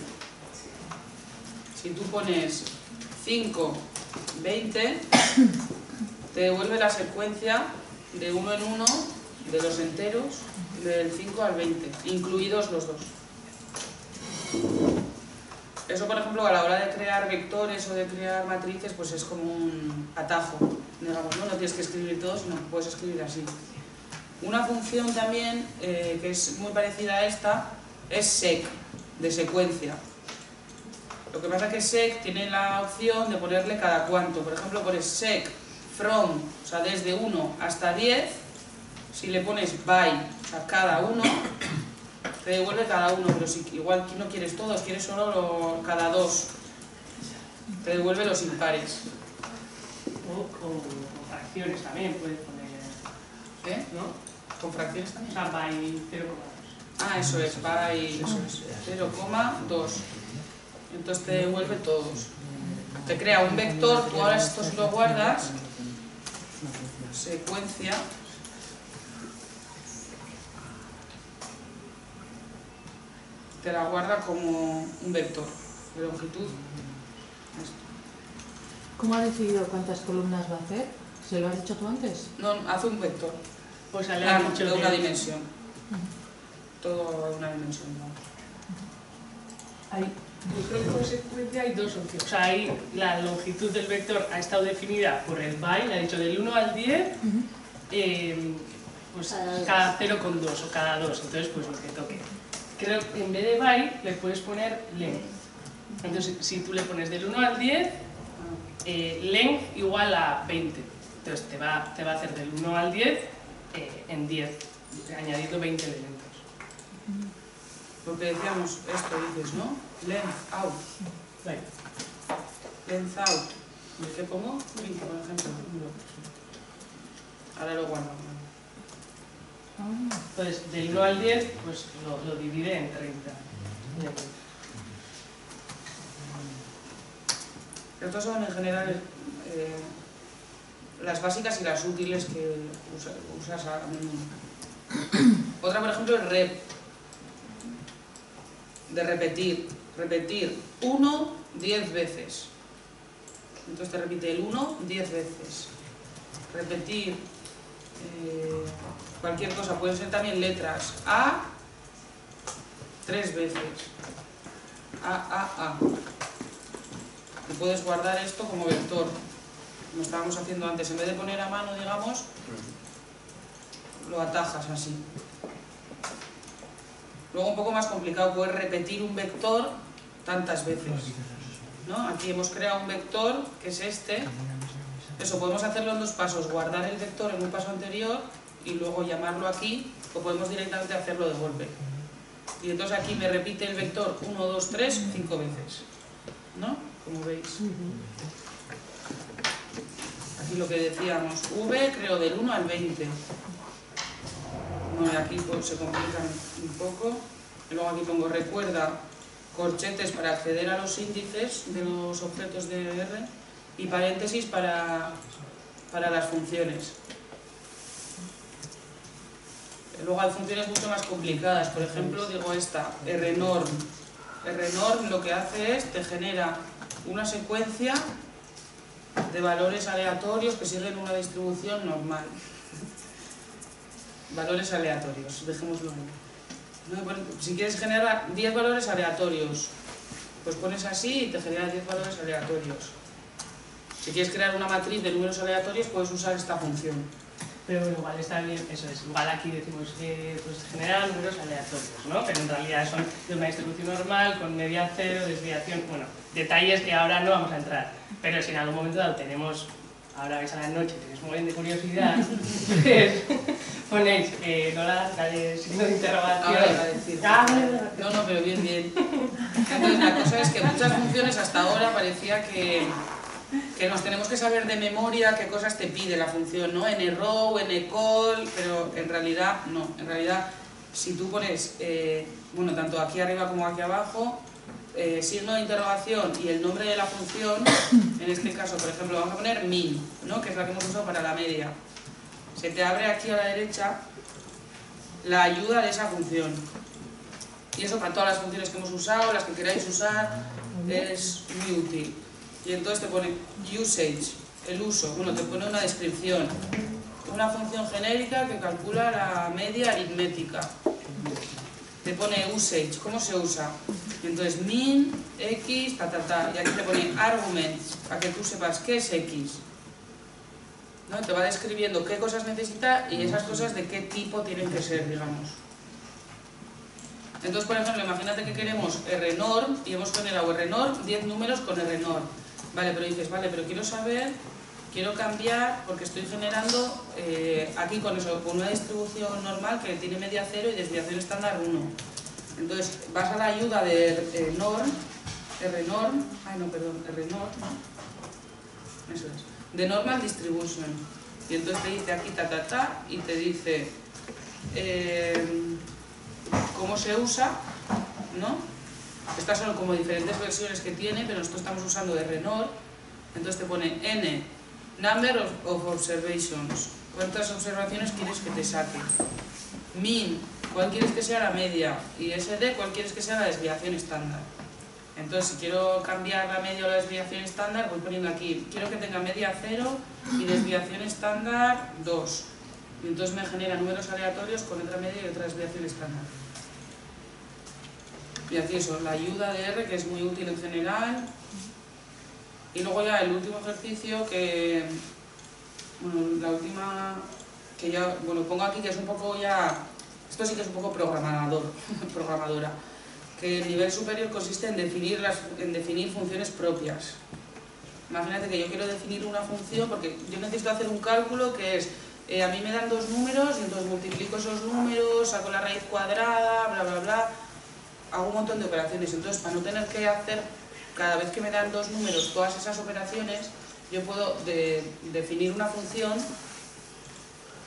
Si tú pones 5, 20, te devuelve la secuencia de 1 en 1 de los enteros del 5 al 20, incluidos los dos. Eso, por ejemplo, a la hora de crear vectores o de crear matrices, pues es como un atajo, digamos, ¿no? No tienes que escribir todo, sino que puedes escribir así. Una función también, que es muy parecida a esta, es sec, de secuencia. Lo que pasa es que sec tiene la opción de ponerle cada cuánto. Por ejemplo, pones sec from, o sea, desde 1 hasta 10, si le pones by, o sea, cada uno, te devuelve cada uno, pero si igual no quieres todos, quieres solo cada dos, te devuelve los impares. O con fracciones también puedes poner, ¿no? ¿Con fracciones también? O sea, by 0,2. Ah, eso es, by 0,2. Entonces te devuelve todos. Te crea un vector, tú ahora esto si lo guardas, secuencia, te la guarda como un vector de longitud. ¿Cómo ha decidido cuántas columnas va a hacer? ¿Se lo has dicho tú antes? No, hace un vector. O sea, le han dicho de una dimensión. Todo de una dimensión, ¿no? Yo creo que con secuencia hay dos opciones. O sea, hay la longitud del vector ha estado definida por el by, le ha dicho del 1 al 10, pues cada 0,2 o cada 2, entonces pues lo que toque. Creo que en vez de by le puedes poner length. Entonces, si tú le pones del 1 al 10, length igual a 20. Entonces te va a hacer del 1 al 10 en 10, añadiendo 20 elementos. Lo que decíamos, esto dices, ¿no? Length out. Length out. ¿Y qué pongo? 20, por ejemplo. Ahora lo guardo. Entonces, del 1 al 10, pues lo divide en 30. Estos son en general las básicas y las útiles que usas a menudo. Otra, por ejemplo, es rep. De repetir. Repetir 1 10 veces. Entonces te repite el 1 10 veces. Repetir cualquier cosa, pueden ser también letras. A 3 veces. A. Y puedes guardar esto como vector, como estábamos haciendo antes. En vez de poner a mano, digamos, lo atajas así. Luego, un poco más complicado, puedes repetir un vector tantas veces, ¿no? Aquí hemos creado un vector, que es este. Eso, podemos hacerlo en 2 pasos, guardar el vector en un paso anterior y luego llamarlo aquí, o podemos directamente hacerlo de golpe. Y entonces aquí me repite el vector 1, 2, 3, 5 veces, ¿no? Como veis. Aquí lo que decíamos, V creo del 1 al 20. No, aquí pues, se complican un poco. Y luego aquí pongo recuerda corchetes para acceder a los índices de los objetos de R y paréntesis para las funciones. Luego hay funciones mucho más complicadas. Por ejemplo, digo esta, rnorm. Rnorm lo que hace es, te genera una secuencia de valores aleatorios que siguen una distribución normal. Valores aleatorios, dejémoslo ahí. Si quieres generar 10 valores aleatorios, pues pones así y te genera 10 valores aleatorios. Si quieres crear una matriz de números aleatorios, puedes usar esta función. Pero bueno, igual está bien, eso es, igual aquí decimos que pues, generan números aleatorios, ¿no? Pero en realidad son de una distribución normal, con media cero, desviación, bueno, detalles que ahora no vamos a entrar. Pero si en algún momento dado tenemos, ahora vais a la noche, tenéis un buen de curiosidad, pues ponéis, no dale signo de interrogación. No, pero bien. Entonces la cosa es que muchas funciones hasta ahora parecía que nos tenemos que saber de memoria qué cosas te pide la función, ¿no? nrow, ncall, pero en realidad no. En realidad, si tú pones, bueno, tanto aquí arriba como aquí abajo, signo de interrogación y el nombre de la función, en este caso, por ejemplo, vamos a poner min, ¿no? Que es la que hemos usado para la media. Se te abre aquí a la derecha la ayuda de esa función. Y eso para todas las funciones que hemos usado, las que queráis usar, es muy útil. Y entonces te pone usage, el uso, bueno, te pone una descripción, una función genérica que calcula la media aritmética. Te pone usage, ¿cómo se usa? Y entonces min, x, y aquí te pone arguments, para que tú sepas qué es x. ¿No? Te va describiendo qué cosas necesita y esas cosas de qué tipo tienen que ser, digamos. Entonces, por ejemplo, imagínate que queremos rnorm y hemos generado rnorm 10 números con rnorm. Vale, pero dices, vale, pero quiero cambiar porque estoy generando aquí con una distribución normal que tiene media 0 y desviación estándar 1. Entonces vas a la ayuda de rnorm, eso es, de normal distribution. Y entonces te dice aquí y te dice cómo se usa, ¿no? Estas son como diferentes versiones que tiene, pero nosotros estamos usando rnorm. Entonces te pone n, number of observations, cuántas observaciones quieres que te saque. Min, cuál quieres que sea la media. Y sd, cuál quieres que sea la desviación estándar. Entonces si quiero cambiar la media o la desviación estándar, voy poniendo aquí, quiero que tenga media 0 y desviación estándar 2. Y entonces me genera números aleatorios con otra media y otra desviación estándar. Y aquí eso, la ayuda de R, que es muy útil en general. Y luego ya el último ejercicio que, bueno, la última que ya, bueno, pongo aquí que es un poco ya, esto sí que es un poco programadora, que el nivel superior consiste en definir funciones propias. Imagínate que yo quiero definir una función porque yo necesito hacer un cálculo que es, a mí me dan 2 números y entonces multiplico esos números, saco la raíz cuadrada, bla bla bla, hago un montón de operaciones. Entonces, para no tener que hacer cada vez que me dan 2 números todas esas operaciones, yo puedo definir una función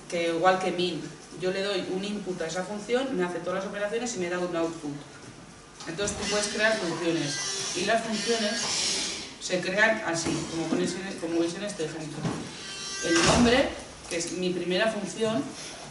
que igual que min, yo le doy un input a esa función, me hace todas las operaciones y me da un output. Entonces tú puedes crear funciones y las funciones se crean así, como veis en este ejemplo. El nombre, que es mi primera función,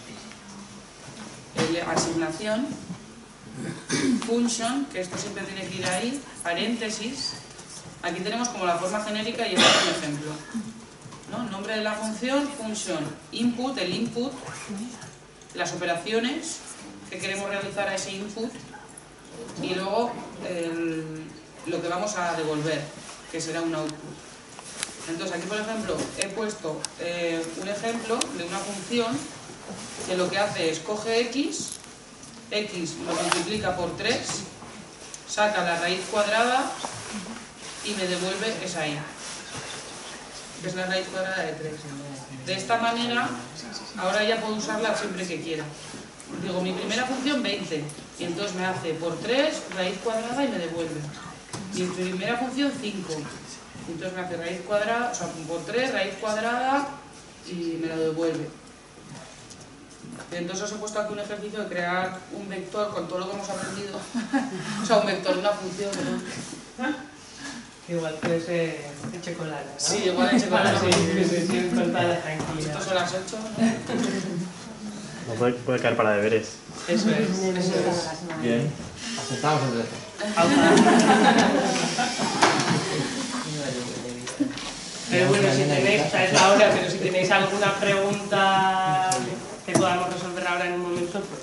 asignación, function, que esto siempre tiene que ir ahí, paréntesis, aquí tenemos como la forma genérica y este es un ejemplo, ¿no? Nombre de la función, function, input, el input, las operaciones que queremos realizar a ese input y luego lo que vamos a devolver, que será un output. Entonces aquí, por ejemplo, he puesto un ejemplo de una función que lo que hace es coge x lo multiplica por 3, saca la raíz cuadrada y me devuelve esa y, que es la raíz cuadrada de 3. De esta manera, ahora ya puedo usarla siempre que quiera. Digo, mi primera función 20, y entonces me hace por 3 raíz cuadrada y me devuelve. Mi primera función 5, y entonces me hace raíz cuadrada, o sea, por 3 raíz cuadrada y me la devuelve. Entonces os he puesto aquí un ejercicio de crear un vector con todo lo que hemos aprendido. O sea, un vector, una función, ¿no? Igual puede ser de chocolate, ¿no? Sí, igual de chocolate. Sí, cortada, tranquila. Esto son las 8, ¿no? No puede caer para deberes. Eso es. Bien. Aceptamos el reto. Pero bueno, si tenéis, esta es la hora, pero si tenéis alguna pregunta que podamos resolver ahora en un momento, pues...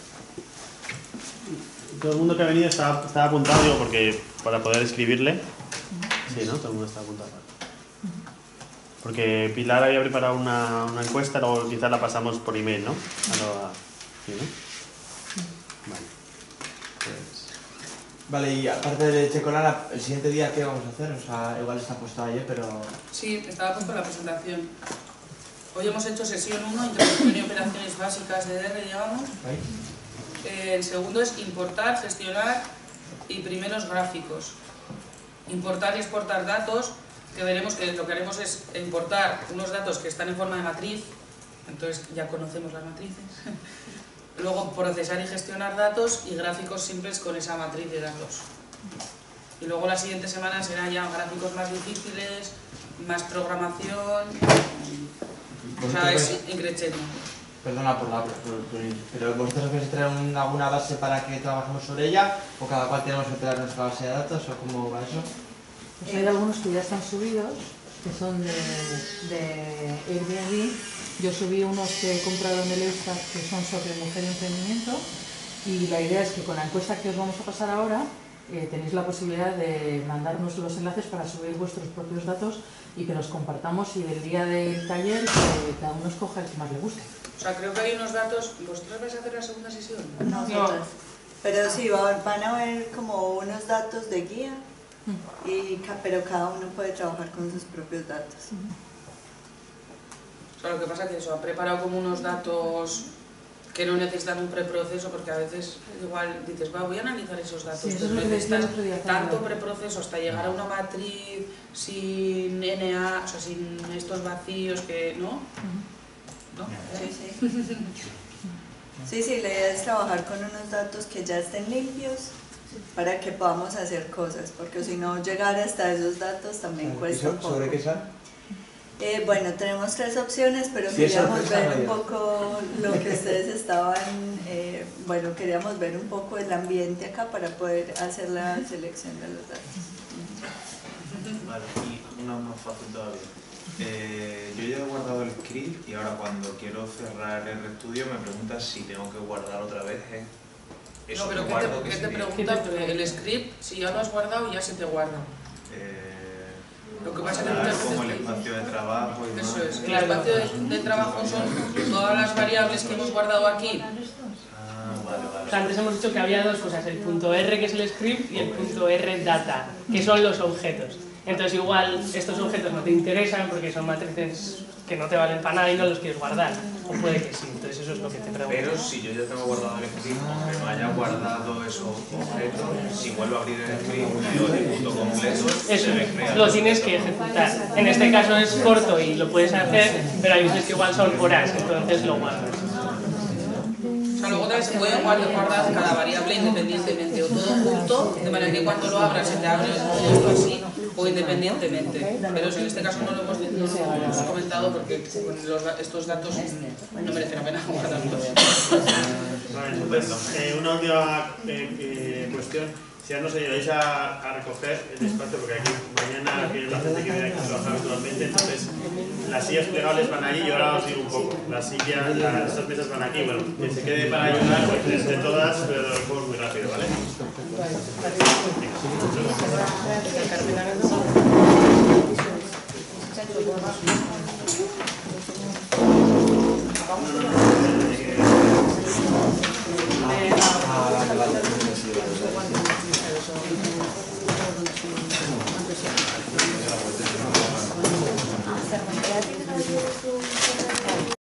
Todo el mundo que ha venido está apuntado, digo, porque para poder escribirle. Sí, ¿no? Todo el mundo está apuntado. Porque Pilar había preparado una encuesta, luego quizás la pasamos por email, ¿no? ¿Sí, no? Vale. Pues... Vale, y aparte de Checolana, el siguiente día, ¿qué vamos a hacer? O sea, igual está puesto ayer, pero... Sí, estaba puesto la presentación. Hoy hemos hecho sesión 1, introducción y operaciones básicas de R, digamos. El segundo es importar, gestionar y primeros gráficos. Importar y exportar datos, que veremos que lo que haremos es importar unos datos que están en forma de matriz, entonces ya conocemos las matrices. Luego procesar y gestionar datos y gráficos simples con esa matriz de datos. Y luego la siguiente semana serán ya gráficos más difíciles, más programación, o sea, es increchendo. Perdona pero vosotros vais a traer alguna base para que trabajemos sobre ella, o cada cual tenemos que traer nuestra base de datos, o cómo va eso. Pues hay algunos que ya están subidos, que son de Airbnb. Yo subí unos que he comprado en el Eustat que son sobre mujer y emprendimiento, y la idea es que con la encuesta que os vamos a pasar ahora tenéis la posibilidad de mandarnos los enlaces para subir vuestros propios datos y que los compartamos, y el día del taller que cada uno escoja el que más le guste. O sea, creo que hay unos datos. ¿Vosotros vais a hacer la segunda sesión? No. Pero sí, van a haber como unos datos de guía, pero cada uno puede trabajar con sus propios datos. O sea, lo que pasa es que eso, ha preparado como unos datos que no necesitan un preproceso, porque a veces igual dices, voy a analizar esos datos. Sí, eso es lo que decía el otro día, tanto preproceso hasta llegar a una matriz sin NA, o sea, sin estos vacíos que, ¿no? ¿No? Sí, la idea es trabajar con unos datos que ya estén limpios para que podamos hacer cosas, porque si no, llegar hasta esos datos también cuesta un poco. ¿Sobre qué son? Bueno, tenemos 3 opciones, pero queríamos ver un poco lo que ustedes estaban, queríamos ver un poco el ambiente acá para poder hacer la selección de los datos. Vale, y una más fácil todavía. Yo ya he guardado el script y ahora cuando quiero cerrar el RStudio me pregunta si tengo que guardar otra vez eso. No, pero ¿qué te pregunta? El script, si ya lo has guardado, ya se te guarda. Lo que pasa es que como el espacio de trabajo y eso es, el espacio de trabajo son todas las variables que hemos guardado aquí. O sea, antes hemos dicho que había dos cosas, el punto R, que es el script, y el punto R data, que son los objetos. Entonces igual estos objetos no te interesan porque son matrices que no te valen para nada y no los quieres guardar. o puede que sí. Entonces eso es lo que te pregunto. Pero si yo ya tengo guardado el script, aunque no haya guardado esos objetos, si vuelvo a abrir el script y lo ejecuto completo, Eso, se me crea. lo tienes que ejecutar. En este caso es corto y lo puedes hacer, pero hay veces que igual son horas, entonces lo guardas. O sea, luego también se puede guardar cada variable independientemente o todo junto, de manera que cuando lo abras se te abre todo así o independientemente. Pero en este caso no lo hemos comentado porque con estos datos no merece la pena guardarlos. Vale, pues una última cuestión. Si ya nos ayudáis a recoger el espacio, porque aquí mañana viene la gente que viene aquí a trabajar habitualmente, entonces las sillas plegables van allí y ahora os digo un poco. Las sillas, estas mesas van aquí, bueno, que se quede para ayudar entre todas, pero lo hacemos muy rápido, ¿vale? Vale.